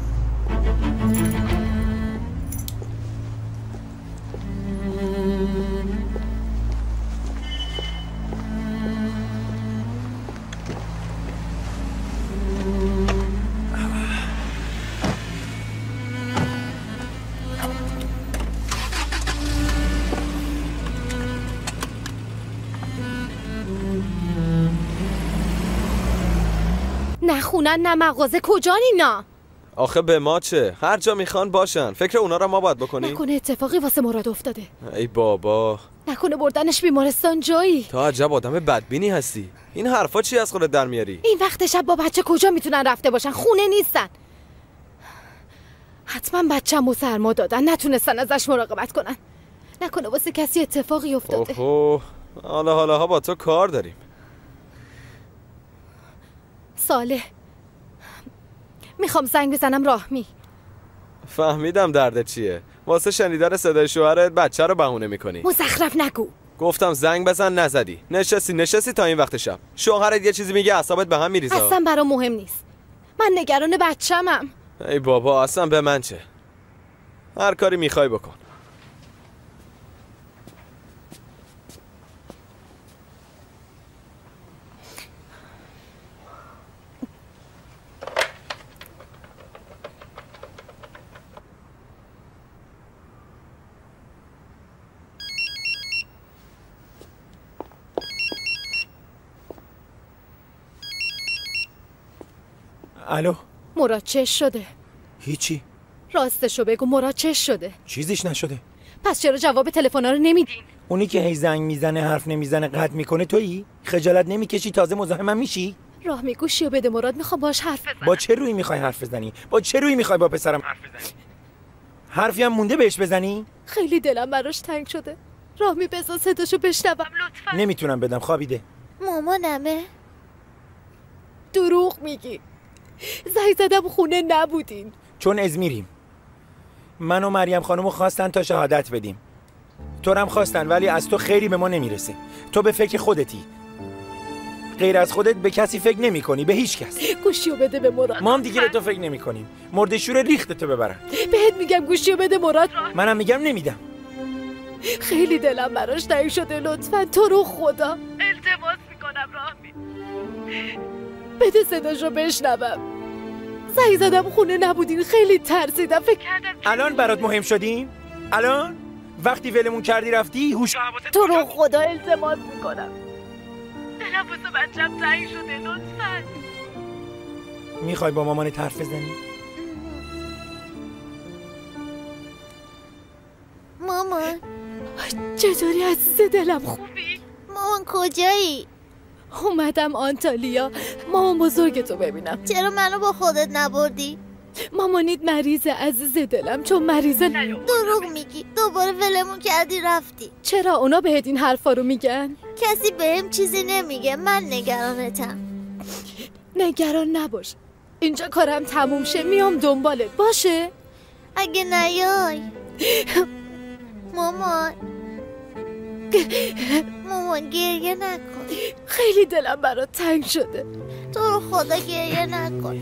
نه خونن نه مغازه، کجان اینا؟ آخه به ما چه؟ هر جا میخوان باشن. فکر اونا را ما باید بکنیم؟ نکنه اتفاقی واسه مراد افتاده. ای بابا، نکنه بردنش بیمارستان جایی. تو عجب آدم بدبینی هستی. این حرفا چی از خودت در میاری؟ این وقت شب با بچه کجا میتونن رفته باشن؟ خونه نیستن. حتما بچه‌مو سرما دادن، نتونستن ازش مراقبت کنن. نکنه واسه کسی اتفاقی افتاده. اوه، حالا با تو کار داریم. صالح، میخوام زنگ بزنم راهمی. فهمیدم دردت چیه. واسه شنیدن صدای شوهرت بچه رو بهونه میکنی. مزخرف نگو. گفتم زنگ بزن نزدی. نشستی تا این وقت شب. شوهرت یه چیزی میگه اعصابت به هم میریزه. اصلا برام مهم نیست. من نگران بچه‌مم. ای بابا، اصلا به من چه؟ هر کاری میخوای بکن. الو مراد چش شده؟ هیچی. راستشو بگو، مراد چش شده؟ چیزیش نشده. پس چرا جواب تلفن‌ها رو نمیدین؟ اونی که هی زنگ میزنه حرف نمیزنه قطع میکنه تویی؟ خجالت نمیکشی تازه مزاحمم میشی؟ راه میگوشی و بده مراد، میخوام باش حرف بزنم. با چه روی میخوای حرف بزنی؟ با چه روی میخوای با پسرم حرف بزنی؟ حرفی هم مونده بهش بزنی؟ خیلی دلم براش تنگ شده. راه بذار صداشو بشنوم لطفا. نمیتونم بدم، خوابیده. مامانمه؟ دروغ میگی. زنگ زدم خونه نبودین. چون ازمیریم. من و مریم خانومو خواستن تا شهادت بدیم. تو هم خواستن، ولی از تو خیری به ما نمیرسه. تو به فکر خودتی. غیر از خودت به کسی فکر نمی کنی، به هیچ کس. گوشیو بده به مراد. ما هم دیگه به تو فکر نمی کنیم. مردشور ریختتو ببرن. بهت میگم گوشیو بده مراد. منم میگم نمیدم. خیلی دلم براش تنگ شده، لطفا تو رو خدا التماس میکنم راهمی. بده صداشو بشنوم. زنگ زدم خونه نبودین، خیلی ترسیدم، فکر کردم الان برات مهم شدیم؟ الان وقتی ولمون کردی رفتی هوش تو رو خدا التماس میکنم. دلم واسه بچه‌م تنگ شده، لطفا. میخوای با مامانت حرف بزنی؟ مامان چطوری عزیز دلم؟ خوبی؟ مامان کجایی؟ اومدم آنتالیا مامان بزرگتو ببینم. چرا منو با خودت نبردی؟ مامانیت مریضه عزیز دلم، چون مریضه نیاوردم. دروغ میگی، دوباره ولمون کردی رفتی. چرا اونا بهت این حرفا رو میگن؟ کسی بهم چیزی نمیگه، من نگرانتم. نگران نباش، اینجا کارم تموم شه میام دنبالت، باشه؟ اگه نیای مامان گریه نکن. خیلی دلم برات تنگ شده. تو رو خدا گریه نکن.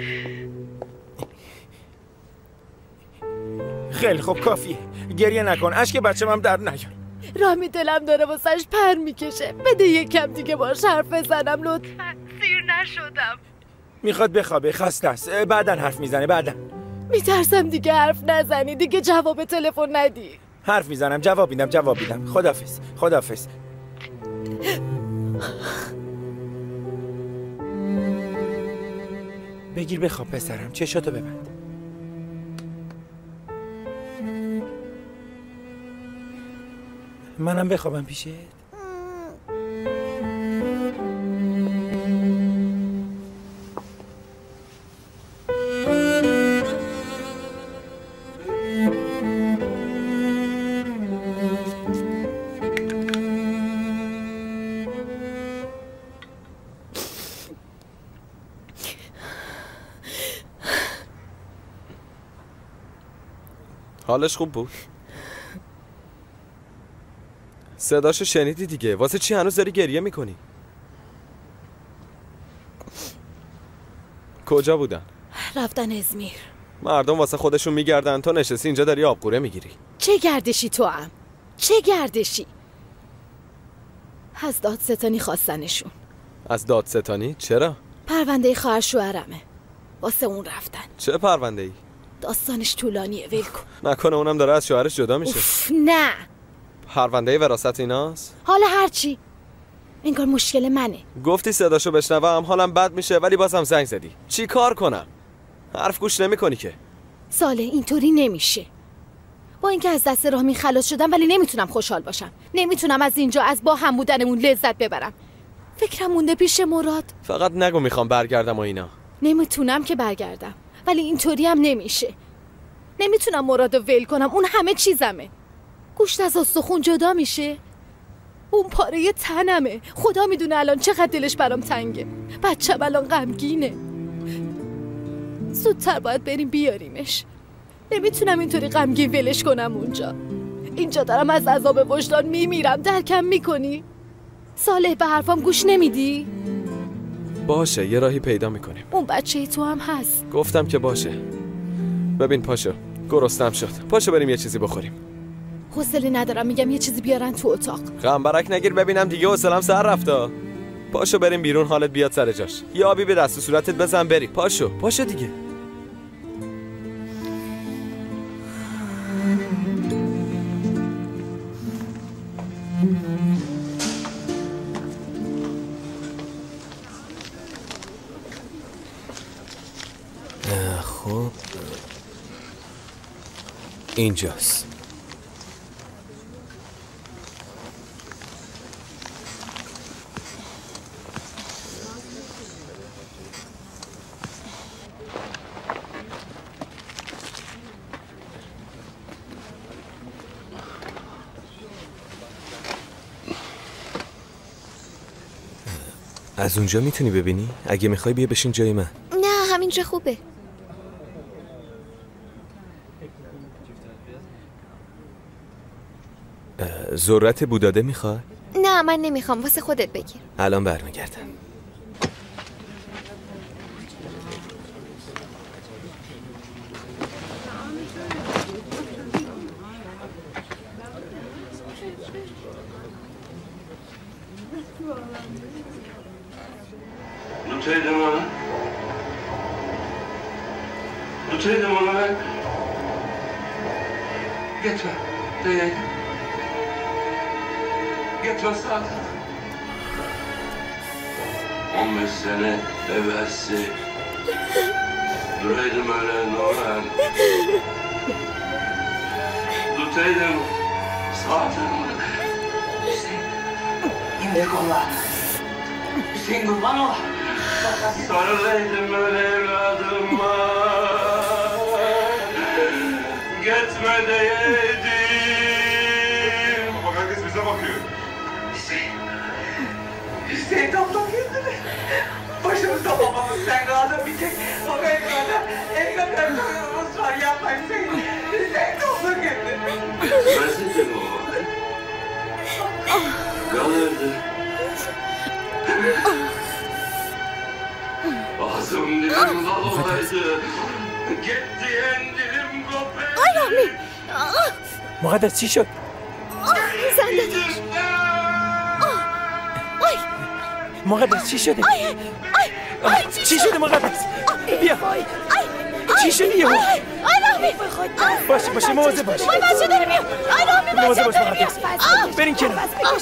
خیلی خب کافیه، گریه نکن، اشک بچه‌م هم در نیار. رامی دلم داره واسش پر میکشه، بده یکم دیگه باش حرف بزنم لطفا. سیر نشدم. میخواد بخوابه، خسته است، بعدن حرف میزنه. بعدن میترسم دیگه حرف نزنی، دیگه جواب تلفن ندی. حرف میزنم، جواب میدم. خداحافظ. بگیر بخواب پسرم، چشاتو ببند. منم بخوابم پیشت؟ حالش خوب بود؟ صداشو شنیدی دیگه، واسه چی هنوز داری گریه میکنی؟ کجا بودن؟ رفتن ازمیر. مردم واسه خودشون میگردن، تو نشستی اینجا داری آبقوره میگیری. چه گردشی تو هم؟ چه گردشی؟ از دادستانی خواستنشون. از دادستانی؟ چرا؟ پرونده خواهر شوهرمه، واسه اون رفتن. چه پرونده ای؟ داستانش طولانیه، ول کن. نکنه اونم داره از شوهرش جدا میشه؟ نه. پرونده وراثت ایناست؟ حالا هرچی، انگار مشکل منه. گفتی صداشو بشنوم حالم بد میشه، ولی بازم زنگ زدی. چی کار کنم؟ حرف گوش نمیکنی که. ساله اینطوری نمیشه. با اینکه از دست راهمی خلاص شدم ولی نمیتونم خوشحال باشم. نمیتونم از اینجا از با هم بودنمون لذت ببرم. فکرم مونده پیش مراد. فقط نگو میخوام برگردم و اینا. نمیتونم که برگردم، ولی اینطوری هم نمیشه. نمیتونم مرادو ول کنم، اون همه چیزمه. گوشت از استخون جدا میشه، اون پاره تنمه. خدا میدونه الان چقدر دلش برام تنگه. بچه‌م الان غمگینه. زودتر باید بریم بیاریمش. نمیتونم اینطوری غمگین ولش کنم اونجا. اینجا دارم از عذاب وجدان میمیرم. درکم میکنی؟ صالح به حرفام گوش نمیدی؟ باشه یه راهی پیدا میکنیم. اون بچه تو هم هست. گفتم که باشه. ببین پاشو، گرسنم شد. پاشو بریم یه چیزی بخوریم. حوصله ندارم، میگم یه چیزی بیارن تو اتاق. غمبرک نگیر ببینم دیگه حوصله‌ام سر رفته. پاشو بریم بیرون حالت بیاد سر جاش. یه آبی به دست و صورتت بزن بریم. پاشو دیگه. خب اینجاست. از اونجا میتونی ببینی؟ اگه میخوای بیا بشین جای من. نه همینجا خوبه. ذرت بوداده میخوای؟ نه من نمیخوام، واسه خودت بگیر. الان برمیگردم. Sene evvelsi duraydım öyle Nurhan. Tutaydım saatimi. İndir kollarını. Hüseyin kurban ola. Sarılaydım öyle evladıma. Gitme deydim. Bak herkes bize bakıyor. Hüseyin toplam kendini. Başımızda babamız sen kaldın bir tek. O evlerde evde çocuğumuz var yapma Hüseyin. Hüseyin toplam kendini. Nasıl o? Kalırdı. Ağzım dilim lal olaydı. Gitti en dilim kopaydı. Ay Rahmi. مقدس چی شد؟ زنده دار. مقدس چی شده؟ چی شده مقدس؟ بیا چی شده یهو؟ باشه مواظب باش. مواظب باش مقدس. برین کنار.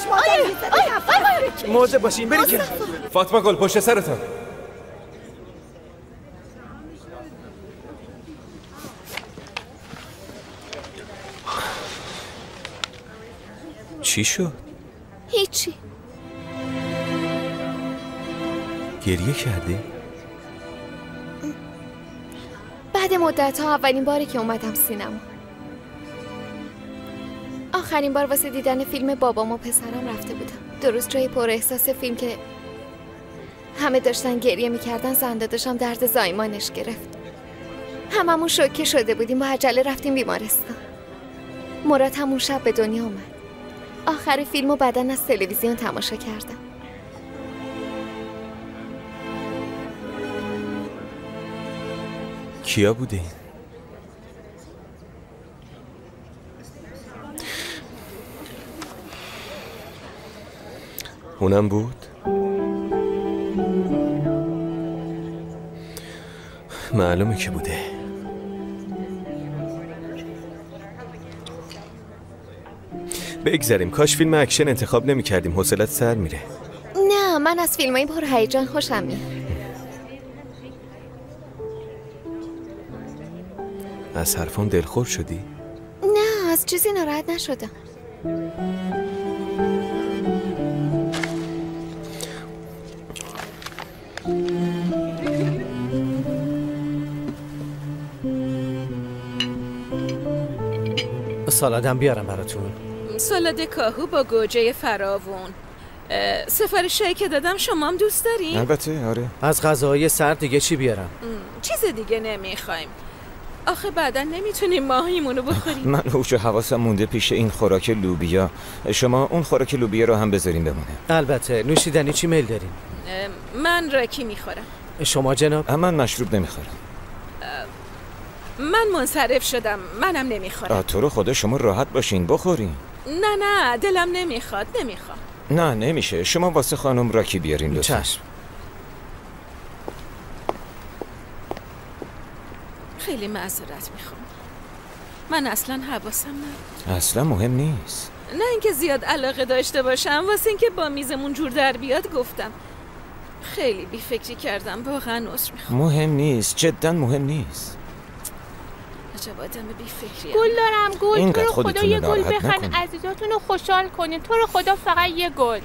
مواظب باشین برین کنار. فاطمه گل پشت سرتون. چی شد؟ هیچی. گریه کردی؟ بعد مدت ها اولین باری که اومدم سینما. آخرین بار واسه دیدن فیلم بابام و پسرم رفته بودم. درست جای پر احساس فیلم که همه داشتن گریه میکردن زنده داشتم درد زایمانش گرفت. هممون شوکه شده بودیم، با عجله رفتیم بیمارستان. مراد همون شب به دنیا اومد. آخر فیلمو بعدن از تلویزیون تماشا کردم. کیا بودی؟ اونم بود؟ معلومه که بوده. بگذاریم، کاش فیلم اکشن انتخاب نمی کردیم، حوصلت سر میره. نه، من از فیلمای پر هیجان خوشم میاد. از حرفام دلخور شدی؟ نه، از چیزی ناراحت نشدم. سالادم بیارم براتون. سالاد کاهو با گوجه فراوون. سفارشی که دادم شما هم دوست دارین؟ البته آره. از غذاهای سرد دیگه چی بیارم؟ چیز دیگه نمیخوایم. آخه بعدا نمیتونیم ماهیمونو بخوریم. من هوش و حواسم مونده پیش این خوراک لوبیا. شما اون خوراک لوبیا رو هم بذارین بمونه. البته. نوشیدنی چی میل دارین؟ من راکی میخورم. شما جناب؟ من مشروب نمیخورم. من منصرف شدم. منم نمیخورم. تو رو خدا شما راحت باشین بخورین. نه دلم نمیخواد. نمیخوام. نه نمیشه. شما واسه خانم راکی بیارین لطفا. چشم. خیلی معذرت میخوام. من اصلا حواسم نبود. اصلا مهم نیست. نه اینکه زیاد علاقه داشته باشم، واسه اینکه با میزمون جور در بیاد گفتم. خیلی بی فکری کردم. واقعا عذر میخوام. مهم نیست. جدا مهم نیست. عجب آدم بی فکریه. گل دارم گل. تو رو خدا یه گل بخن، عزیزاتون رو خوشحال کنین. تو رو خدا فقط یه گل.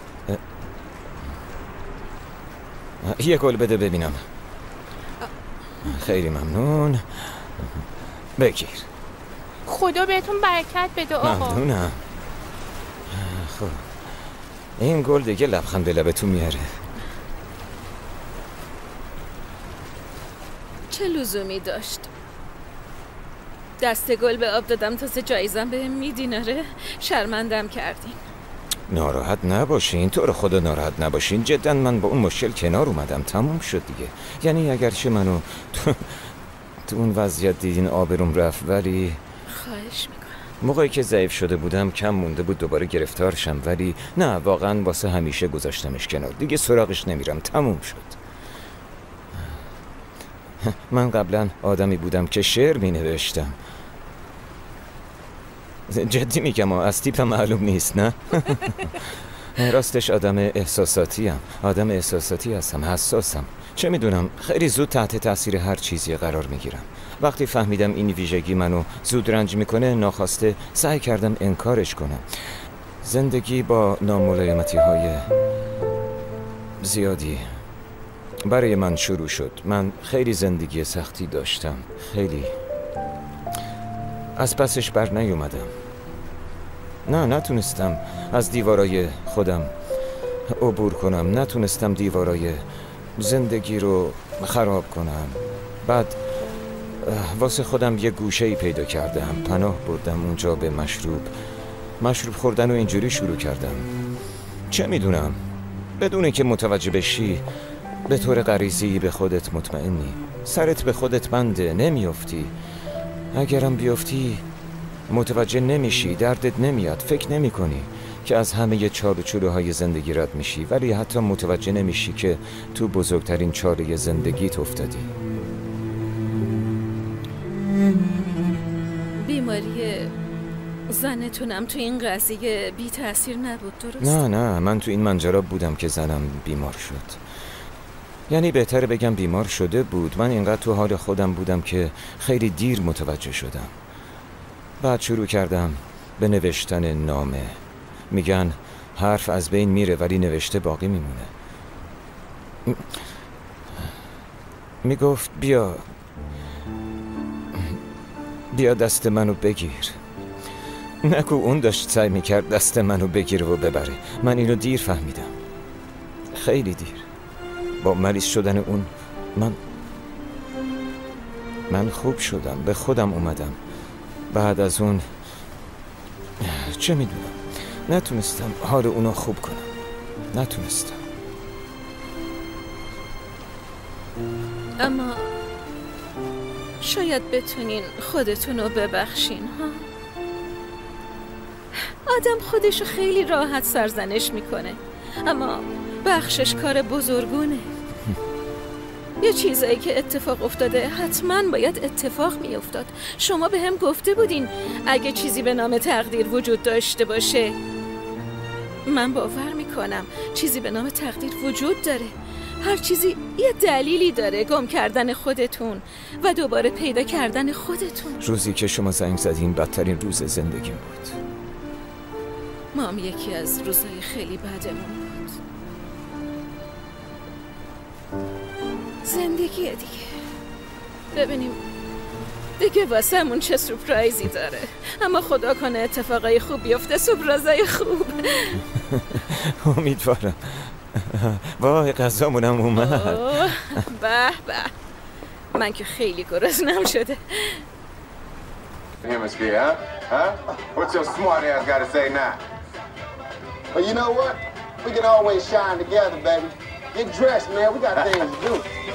یه گل بده ببینم. خیلی ممنون. بگیر. خدا بهتون برکت بده آقا. ممنونم. خب این گل دیگه لبخند به لبتون میاره. چه لزومی داشت؟ دست گل به آب دادم تازه جایزم بهم میدین. آره شرمندم کردین. ناراحت نباشین. تو رو خدا ناراحت نباشین. جدا من با اون مشکل کنار اومدم. تموم شد دیگه. یعنی اگرچه منو تو اون وضعیت دیدین آبروم رفت، ولی خواهش میکنم. موقعی که ضعیف شده بودم کم مونده بود دوباره گرفتار شم، ولی نه واقعا واسه همیشه گذاشتمش کنار. دیگه سراغش نمیرم. تموم شد. من قبلا آدمی بودم که شعر می نوشتم. جدی میگم از تیپم معلوم نیست نه؟ راستش آدم احساساتیم. آدم احساساتی هستم. حساسم. چه میدونم خیلی زود تحت تاثیر هر چیزی قرار میگیرم. وقتی فهمیدم این ویژگی منو زود رنج میکنه، ناخواسته سعی کردم انکارش کنم. زندگی با ناملایمتی های زیادی برای من شروع شد. من خیلی زندگی سختی داشتم. خیلی از پسش بر نیومدم. نتونستم از دیوارای خودم عبور کنم. نتونستم دیوارای زندگی رو خراب کنم. بعد واسه خودم یه گوشه‌ای پیدا کردم. پناه بردم اونجا به مشروب خوردن و اینجوری شروع کردم. چه میدونم بدون که متوجه بشی به طور غریزی به خودت مطمئنی. سرت به خودت بنده. نمیافتی. اگرم بیافتی متوجه نمیشی. دردت نمیاد. فکر نمی کنی که از همه چال و چولوهای زندگی رد میشی، ولی حتی متوجه نمیشی که تو بزرگترین چاله زندگیت افتادی. بیماری زنتونم تو این قضیه بی تأثیر نبود، درست؟ نه من تو این منجراب بودم که زنم بیمار شد. یعنی بهتره بگم بیمار شده بود. من اینقدر تو حال خودم بودم که خیلی دیر متوجه شدم. بعد شروع کردم به نوشتن نامه. میگن حرف از بین میره ولی نوشته باقی میمونه. میگفت بیا دست منو بگیر. نگو اون داشت سعی میکرد دست منو بگیره و ببره. من اینو دیر فهمیدم. خیلی دیر. با مریض شدن اون من خوب شدم. به خودم اومدم. بعد از اون چه میدونم نتونستم حال اونو خوب کنم. نتونستم. اما شاید بتونین خودتون رو ببخشین ها. آدم خودشو خیلی راحت سرزنش میکنه، اما بخشش کار بزرگونه. یه چیزایی که اتفاق افتاده حتما باید اتفاق میافتاد. شما به هم گفته بودین اگه چیزی به نام تقدیر وجود داشته باشه. من باور میکنم چیزی به نام تقدیر وجود داره. هر چیزی یه دلیلی داره. گم کردن خودتون و دوباره پیدا کردن خودتون. روزی که شما زنگ زدین بدترین روز زندگیم بود. ما هم یکی از روزهای خیلی بدمون بود. زندگیه دیگه. ببینیم دیگه واسمون چه سورپرایزی داره. اما خدا کنه اتفاقای خوب بیفته. سورپرایزای خوب. امیدوارم. وای غذامونم اومد. به به. من که خیلی گرسنم شده. Hemisphere, huh? What's your smart ass got to say now? Well, you know what? We can always shine together, baby. Get dressed, man. We got things to do.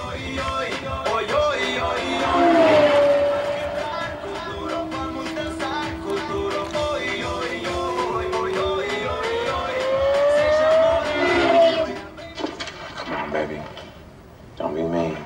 Come on, baby. Don't be mean.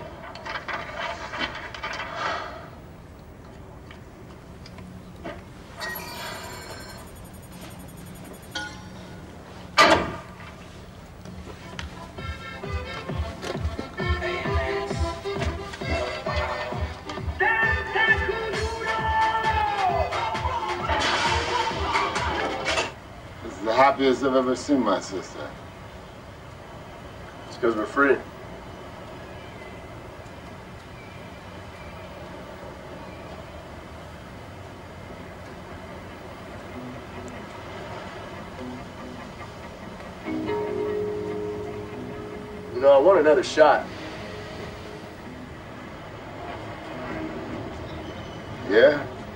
The happiest I've ever seen my sister. It's because we're free. You know, I want another shot. Yeah?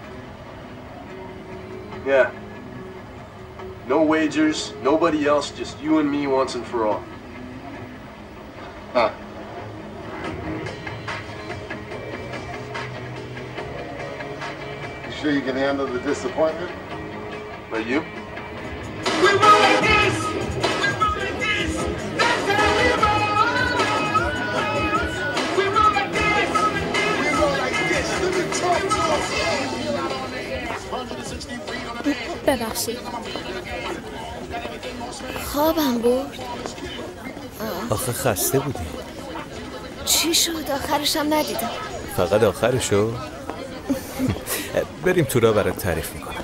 Yeah. No wagers, nobody else, just you and me once and for all. Huh. You sure you can handle the disappointment? Are you? We roll like this! We roll like this! That's how we roll! We roll like this! We roll like this! Look at Trump! ببخشید خوابم برد. آخه خسته بودی. چی شد؟ آخرشم ندیدم. فقط آخرشو؟ بریم تو را برات تعریف میکنم.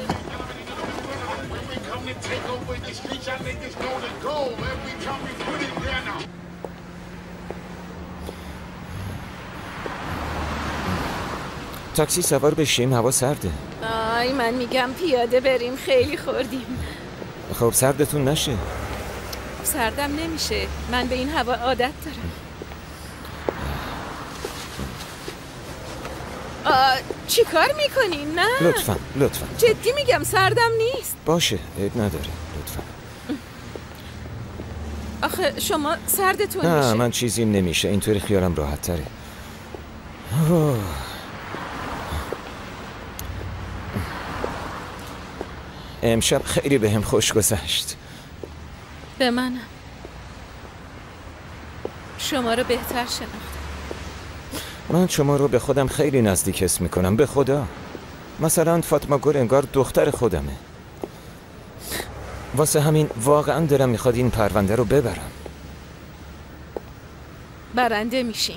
تاکسی سوار بشیم، هوا سرده. آی من میگم پیاده بریم، خیلی خوردیم. خب سردتون نشه. سردم نمیشه، من به این هوا عادت دارم. چی کار میکنین؟ نه لطفا لطفا جدی میگم سردم نیست. باشه عیب نداره لطفا. آخه شما سردتون نه میشه. من چیزیم نمیشه، اینطوری خیالم راحت تره. امشب خیلی بهم خوش گذشت. به منم. شما رو بهتر شناختم. من شما رو به خودم خیلی نزدیک حس میکنم، به خدا. مثلا فاطمه گل انگار دختر خودمه. واسه همین واقعا دلم میخواد این پرونده رو ببرم. برنده میشین.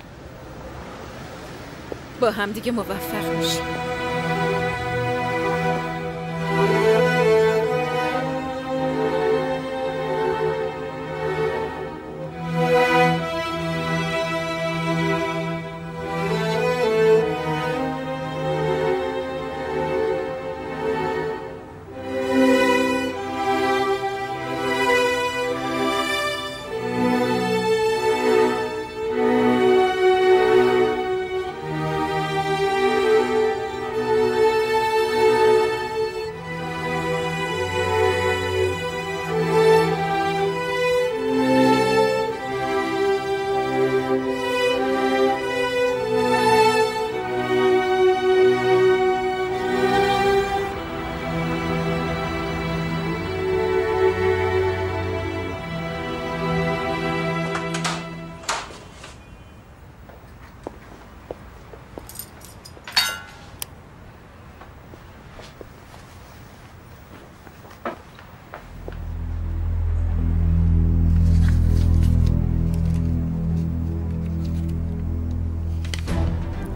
با هم دیگه موفق میشین.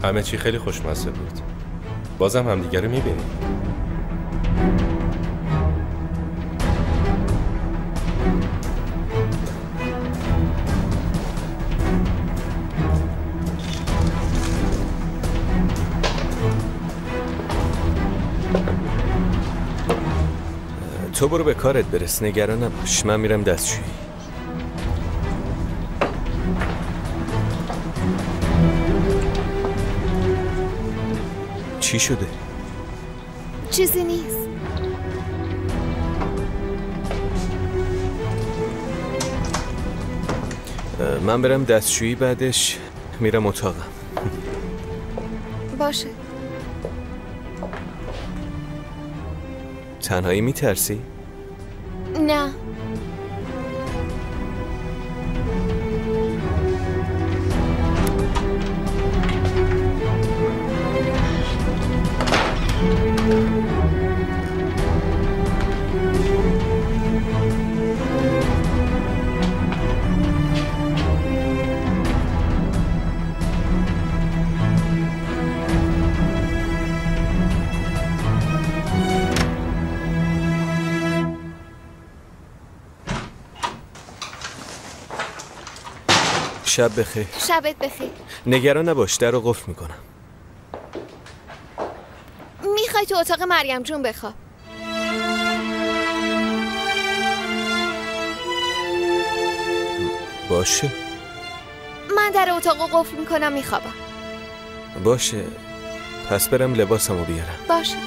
همه چی خیلی خوشمزه بود. بازم همدیگه رو میبینیم. تو برو به کارت برس، نگران نباش. من میرم دستشویی. چی شده؟ چیزی نیست. من برم دستشویی، بعدش میرم اتاقم. باشه. تنهایی میترسی؟ نه. شب بخیر. شبت بخیر. نگران نباش، در رو قفل میکنم. میخوای تو اتاق مریم جون بخواب؟ باشه. من در اتاق قفل میکنم، میخوابم. باشه، پس برم لباسمو بیارم. باشه.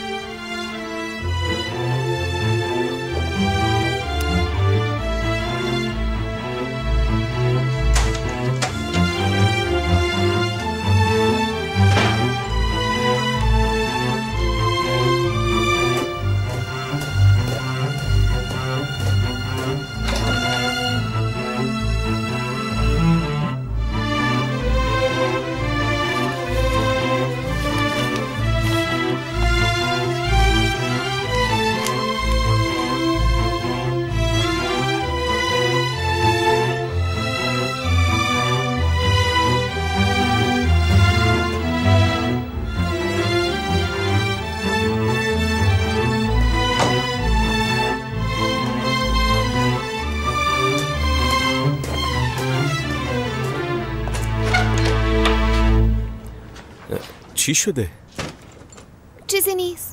چی شده؟ چیزی نیست.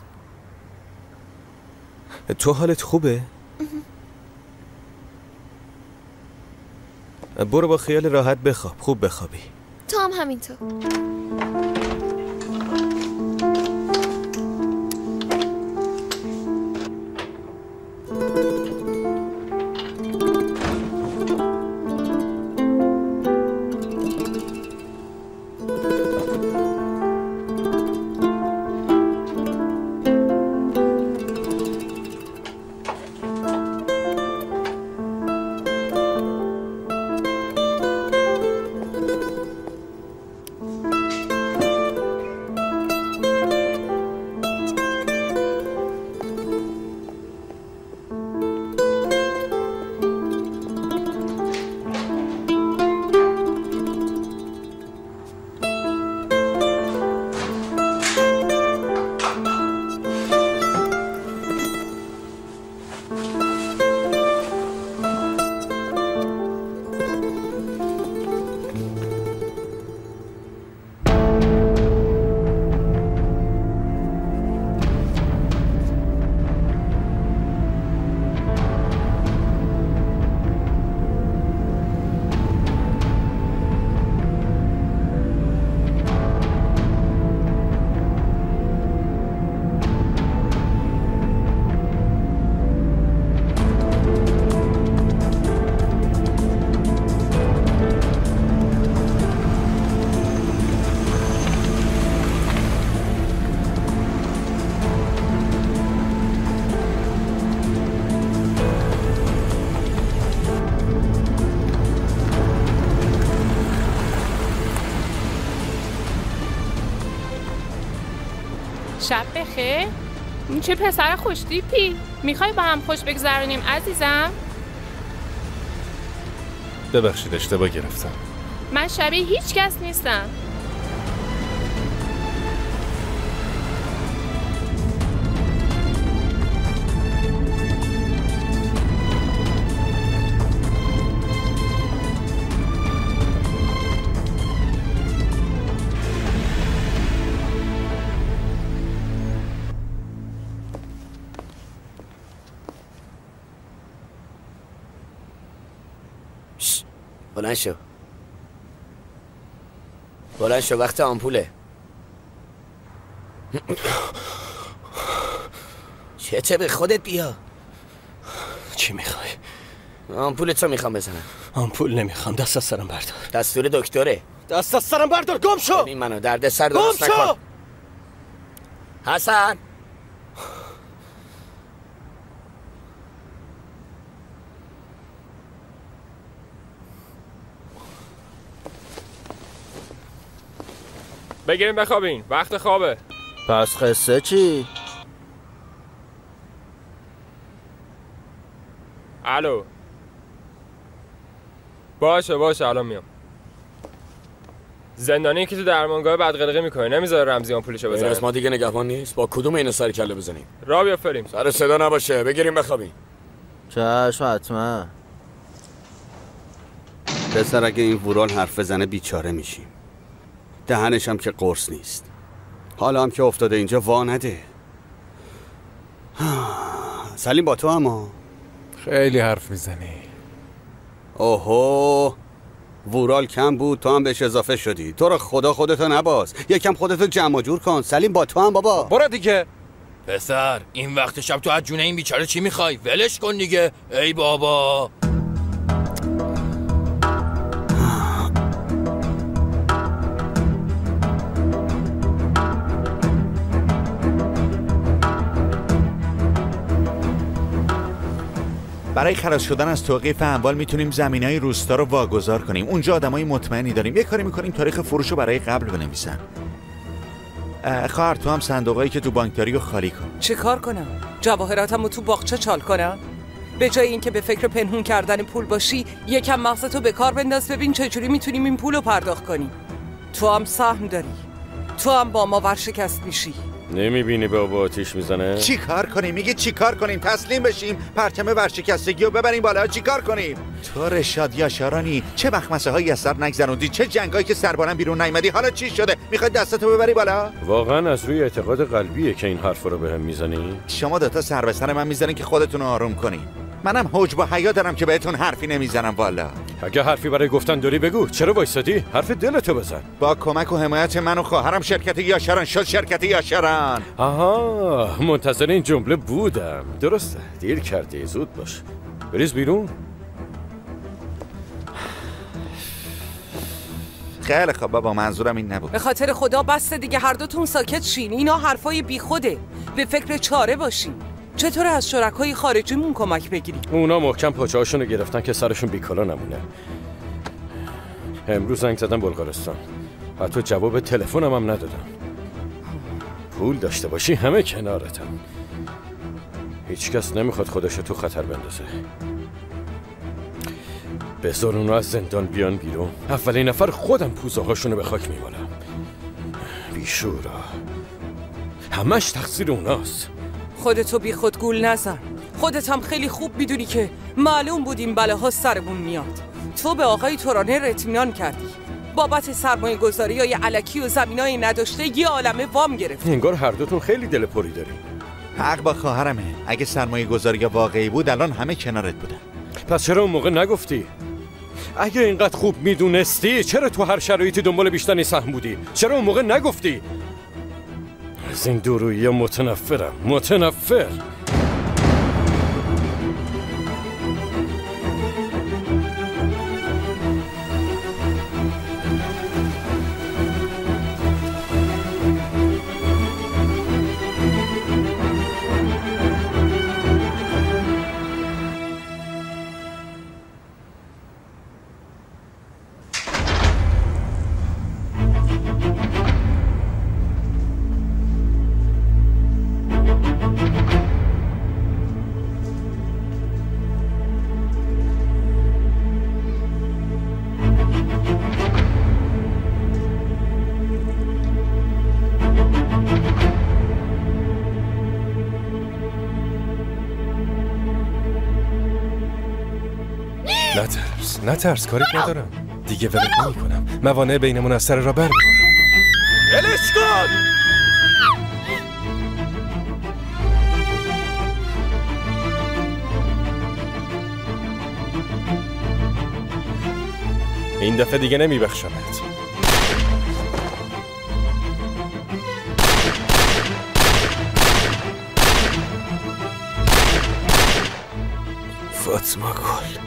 تو حالت خوبه؟ برو با خیال راحت بخواب، خوب بخوابی. تو هم همینطور. شب بخیر. چه پسر خوشتیپی. میخوای با هم خوش بگذرونیم عزیزم؟ ببخشید اشتباه گرفتم. من شبیه هیچ کس نیستم. بلند شو بلند شو، وقت آمپوله. چته؟ به خودت بیا. چی میخوای؟ آمپولتو میخوام بزنم. آمپول نمیخوام، دست از سرم بردار. دستور دکتره. دست از سرم بردار، گم شو. ببین منو درد سر درست نکن. حسن بگیریم بخوابین، وقت خوابه. پس قصه چی؟ الو. باشه الان میام. زندانی که تو درمانگاه بدقلقی میکنه نمیذاره رمزی آمپولشو بزنه. از ما دیگه نگهبان نیست. با کدوم اینو سر کله بزنیم؟ را بیافریم. سر صدا نباشه، بگیریم بخوابیم. چشم حتما. پسر اگه این ورال حرف بزنه بیچاره میشیم. دهنش هم که قرص نیست. حالا هم که افتاده اینجا وا نده. سلیم با تو اما خیلی حرف میزنی. اوهو ورال کم بود، تو هم بهش اضافه شدی. تو رو خدا خودتو نباز، یکم خودتو جمع جور کن. سلیم با تو هم بابا. برو دیگه. پسر این وقت شب تو از جونه این بیچاره چی میخوای؟ ولش کن دیگه. ای بابا برای خلاص شدن از توقیف اموال میتونیم زمینای روستا رو واگذار کنیم. اونجا آدمای مطمئنی داریم. یه کاری میکنیم تاریخ فروش رو برای قبل بنویسن. خواهر تو هم صندوقایی که تو بانک داری رو خالی کن. چه کار کنم؟ جواهراتمو تو باغچه چال کنم؟ به جای اینکه به فکر پنهون کردن پول باشی، یکم مغزتو به کار بنداز ببین چجوری میتونیم این پولو پرداخت کنیم. تو هم سهم داری. تو هم با ما ورشکست میشی. نمیبینی بابا آتیش میزنه؟ چی کار کنیم؟ میگه چی کار کنیم؟ تسلیم بشیم پرچم ورشکستگی رو ببریم بالا؟ چی کار کنیم؟ تو رشاد یاشارانی چه مخمسه هایی از سر نگذروندی، چه جنگایی که سربارم بیرون نیومدی، حالا چی شده؟ میخوای دستتو ببری بالا؟ واقعا از روی اعتقاد قلبیه که این حرفا رو بهم میزنی؟ شما دوتا سر به سر من میزنین که خودتون رو آروم کنین. منم حجب و حیا دارم که بهتون حرفی نمیزنم والا. اگه حرفی برای گفتن داری بگو. چرا وایسادی؟ حرف دلتو بزن. با کمک و حمایت من و خواهرم شرکت یاشاران شد. شرکت یاشاران. آها منتظر این جمله بودم. درسته دیر کردی، زود باش بریز بیرون. خیلی خب بابا، منظورم این نبود. به خاطر خدا بسته دیگه، هر دوتون ساکت شین. اینا حرفای بیخوده. به فکر چاره باشین. چطور از شرکای خارجیمون کمک بگیری؟ اونا محکم پاچه‌هاشونو گرفتن که سرشون بیکلا نمونه. امروز زنگ زدم بلغارستان، حتی جواب تلفنم هم ندادم. پول داشته باشی همه کنارتم. هیچکس نمیخواد خودشو تو خطر بندازه. بذار اونا از زندان بیان بیرون. اولین نفر خودم پوزه هاشونو به خاک میمالم. بیشورا، همش تقصیر اوناست. خودتو بی خود گول نزن. خودت هم خیلی خوب میدونی که معلوم بود این بلاها سرمون میاد. تو به آقای تورانر اطمینان کردی، بابت سرمایه گذاری های علکی و زمینای نداشته یه عالمه وام گرفت. انگار هر دوتون خیلی دل پری داری. حق با خواهرمه. اگه سرمایه گذاری واقعی بود الان همه کنارت بودن. پس چرا اون موقع نگفتی؟ اگه اینقدر خوب میدونستی چرا تو هر شرایطی دنبال بیشتر سهم بودی؟ چرا اون موقع نگفتی؟ از این دورویی متنفرم. متنفر. نترس کاری ندارم دیگه. ولت نمی‌کنم. موانع بینمون از سر را برمی‌دارم. ولش کن. این دفعه دیگه نمیبخشمت. فاطمه گل،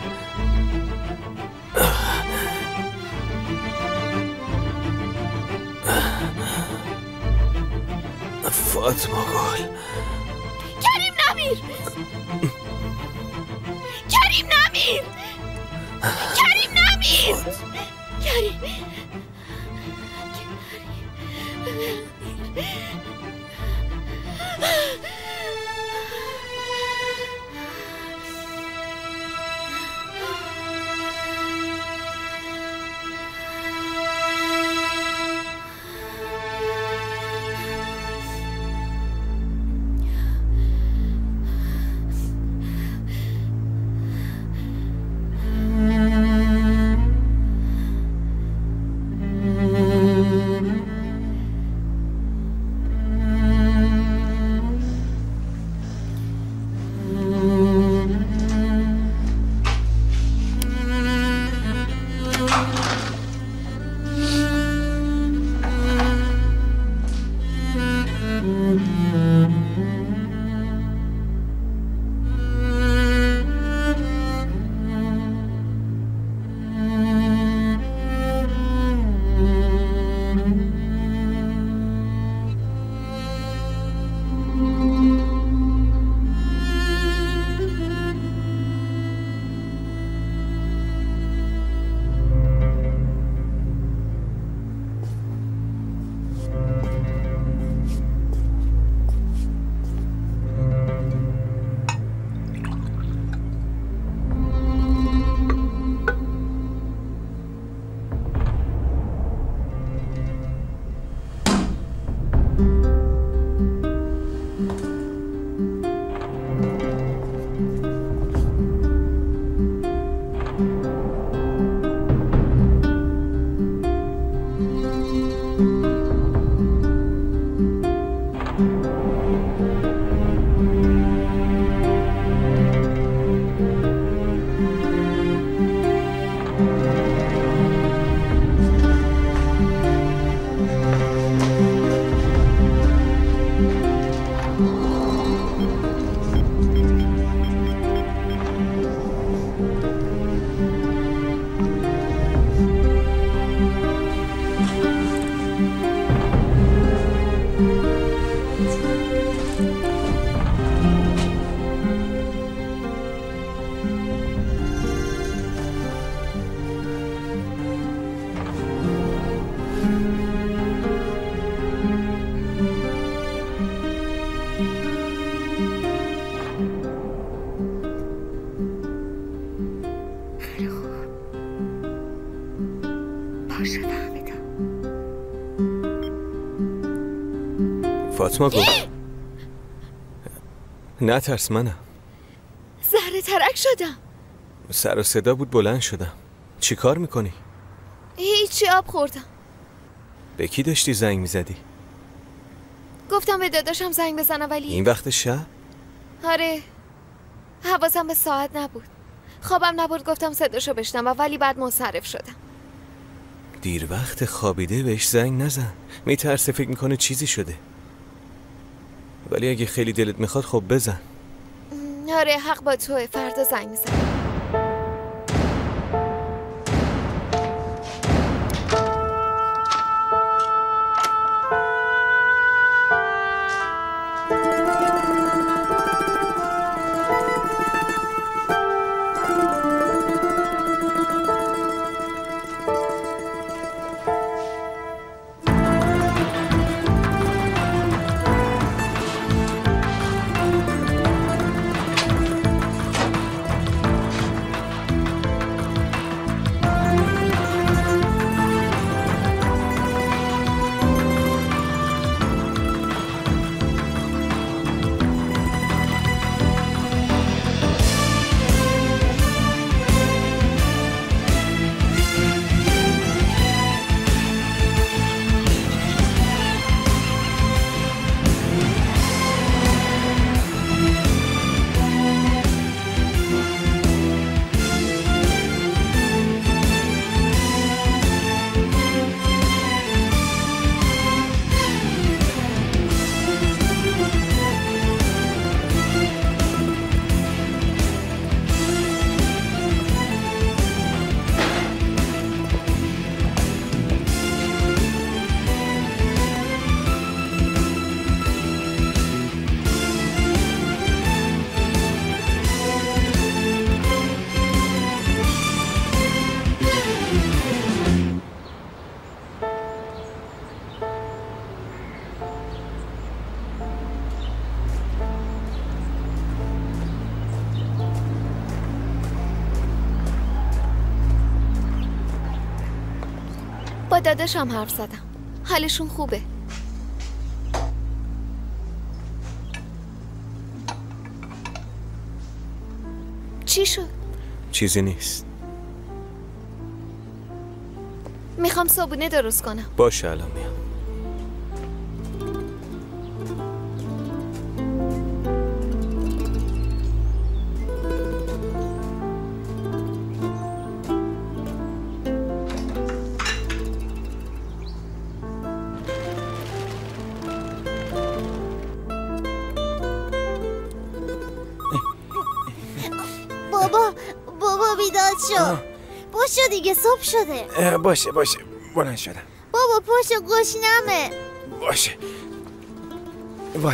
فاطمه گل. کریم نمیر، کریم نمیر، کریم نمیر، کریم. فاطمه گل، نترس، منم. ذره ترک شدم. سر و صدا بود بلند شدم. چی کار میکنی؟ هیچی، آب خوردم. به کی داشتی زنگ میزدی؟ گفتم به داداشم زنگ بزنم ولی این وقت شب؟ آره، حواسم به ساعت نبود، خوابم نبود، گفتم صداشو بشنوم ولی بعد منصرف شدم. دیر وقت خوابیده بهش زنگ نزن، میترسه فکر میکنه چیزی شده. ولی اگه خیلی دلت میخواد خب بزن. آره حق با توه، فردا زنگ میزنم. داداشم حرف زدم. حالشون خوبه. چی شد؟ چیزی نیست. میخوام صبونه درست کنم. باشه الان میام. بابا بیدار شو. پاشو دیگه، صبح شده. باشه بلند شدم. بابا پاشو، گشنمه. باشه. وای.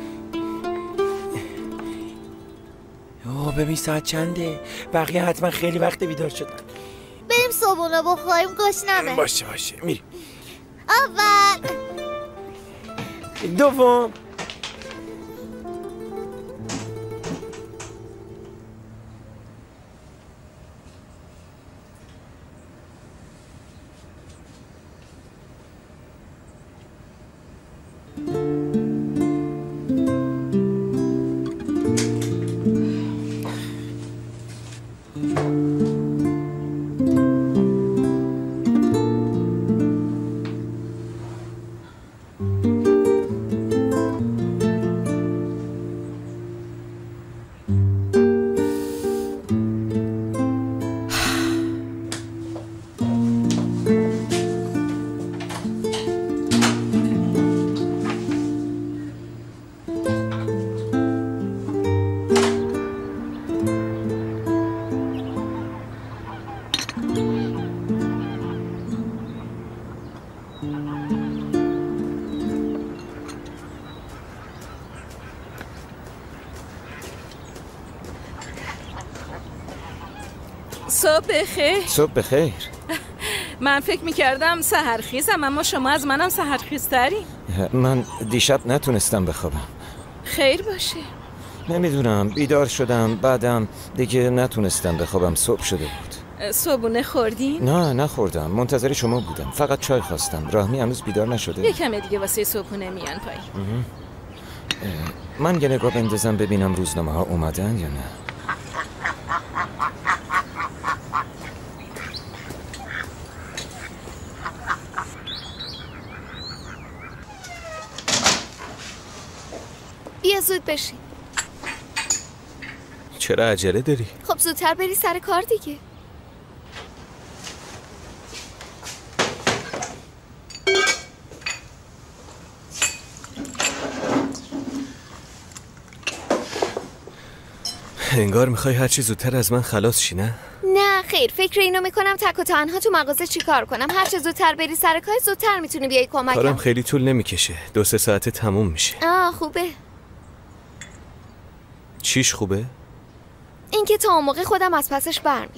ببین ساعت چنده؟ بقیه حتما خیلی وقت بیدار شدن. بریم صبحونه بخوریم، گشنمه. باشه میریم. اول. دوم. صبح بخیر. صبح بخیر. من فکر میکردم سحرخیزم، اما شما از منم سحرخیزتری. من دیشب نتونستم بخوابم. خیر باشه. نمیدونم، بیدار شدم، بعدم دیگه نتونستم بخوابم، صبح شده بود. صبحونه خوردین؟ نه نخوردم، منتظر شما بودم، فقط چای خواستم. راهمی هنوز بیدار نشده؟ یه کمه دیگه واسه صبحونه میان پایین. من یه نگاه بندازم ببینم روزنامه ها اومدن یا نه. بیا زود بشین. چرا عجله داری؟ خب زودتر بری سر کار دیگه. انگار میخوای هر چی زودتر از من خلاص شی، نه؟ نه خیر، فکر اینو میکنم تک و تنها تو مغازه چی کار کنم. هر چه زودتر بری سر کار زودتر میتونی بیای کمکم. کارم خیلی طول نمیکشه، 2-3 ساعته تموم میشه. خوبه. چیش خوبه؟ اینکه تا اون موقع خودم از پسش برمیام.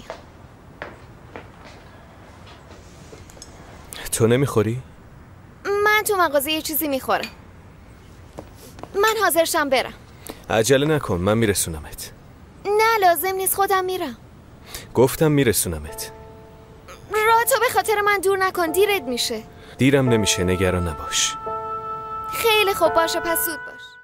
تو نمیخوری؟ من تو مغازه یه چیزی میخورم. من حاضرشم برم. عجله نکن، من میرسونمت. نه لازم نیست، خودم میرم. گفتم میرسونمت. راه تو به خاطر من دور نکن، دیرت میشه. دیرم نمیشه، نگران نباش. خیلی خوب، باشه پس زود باش.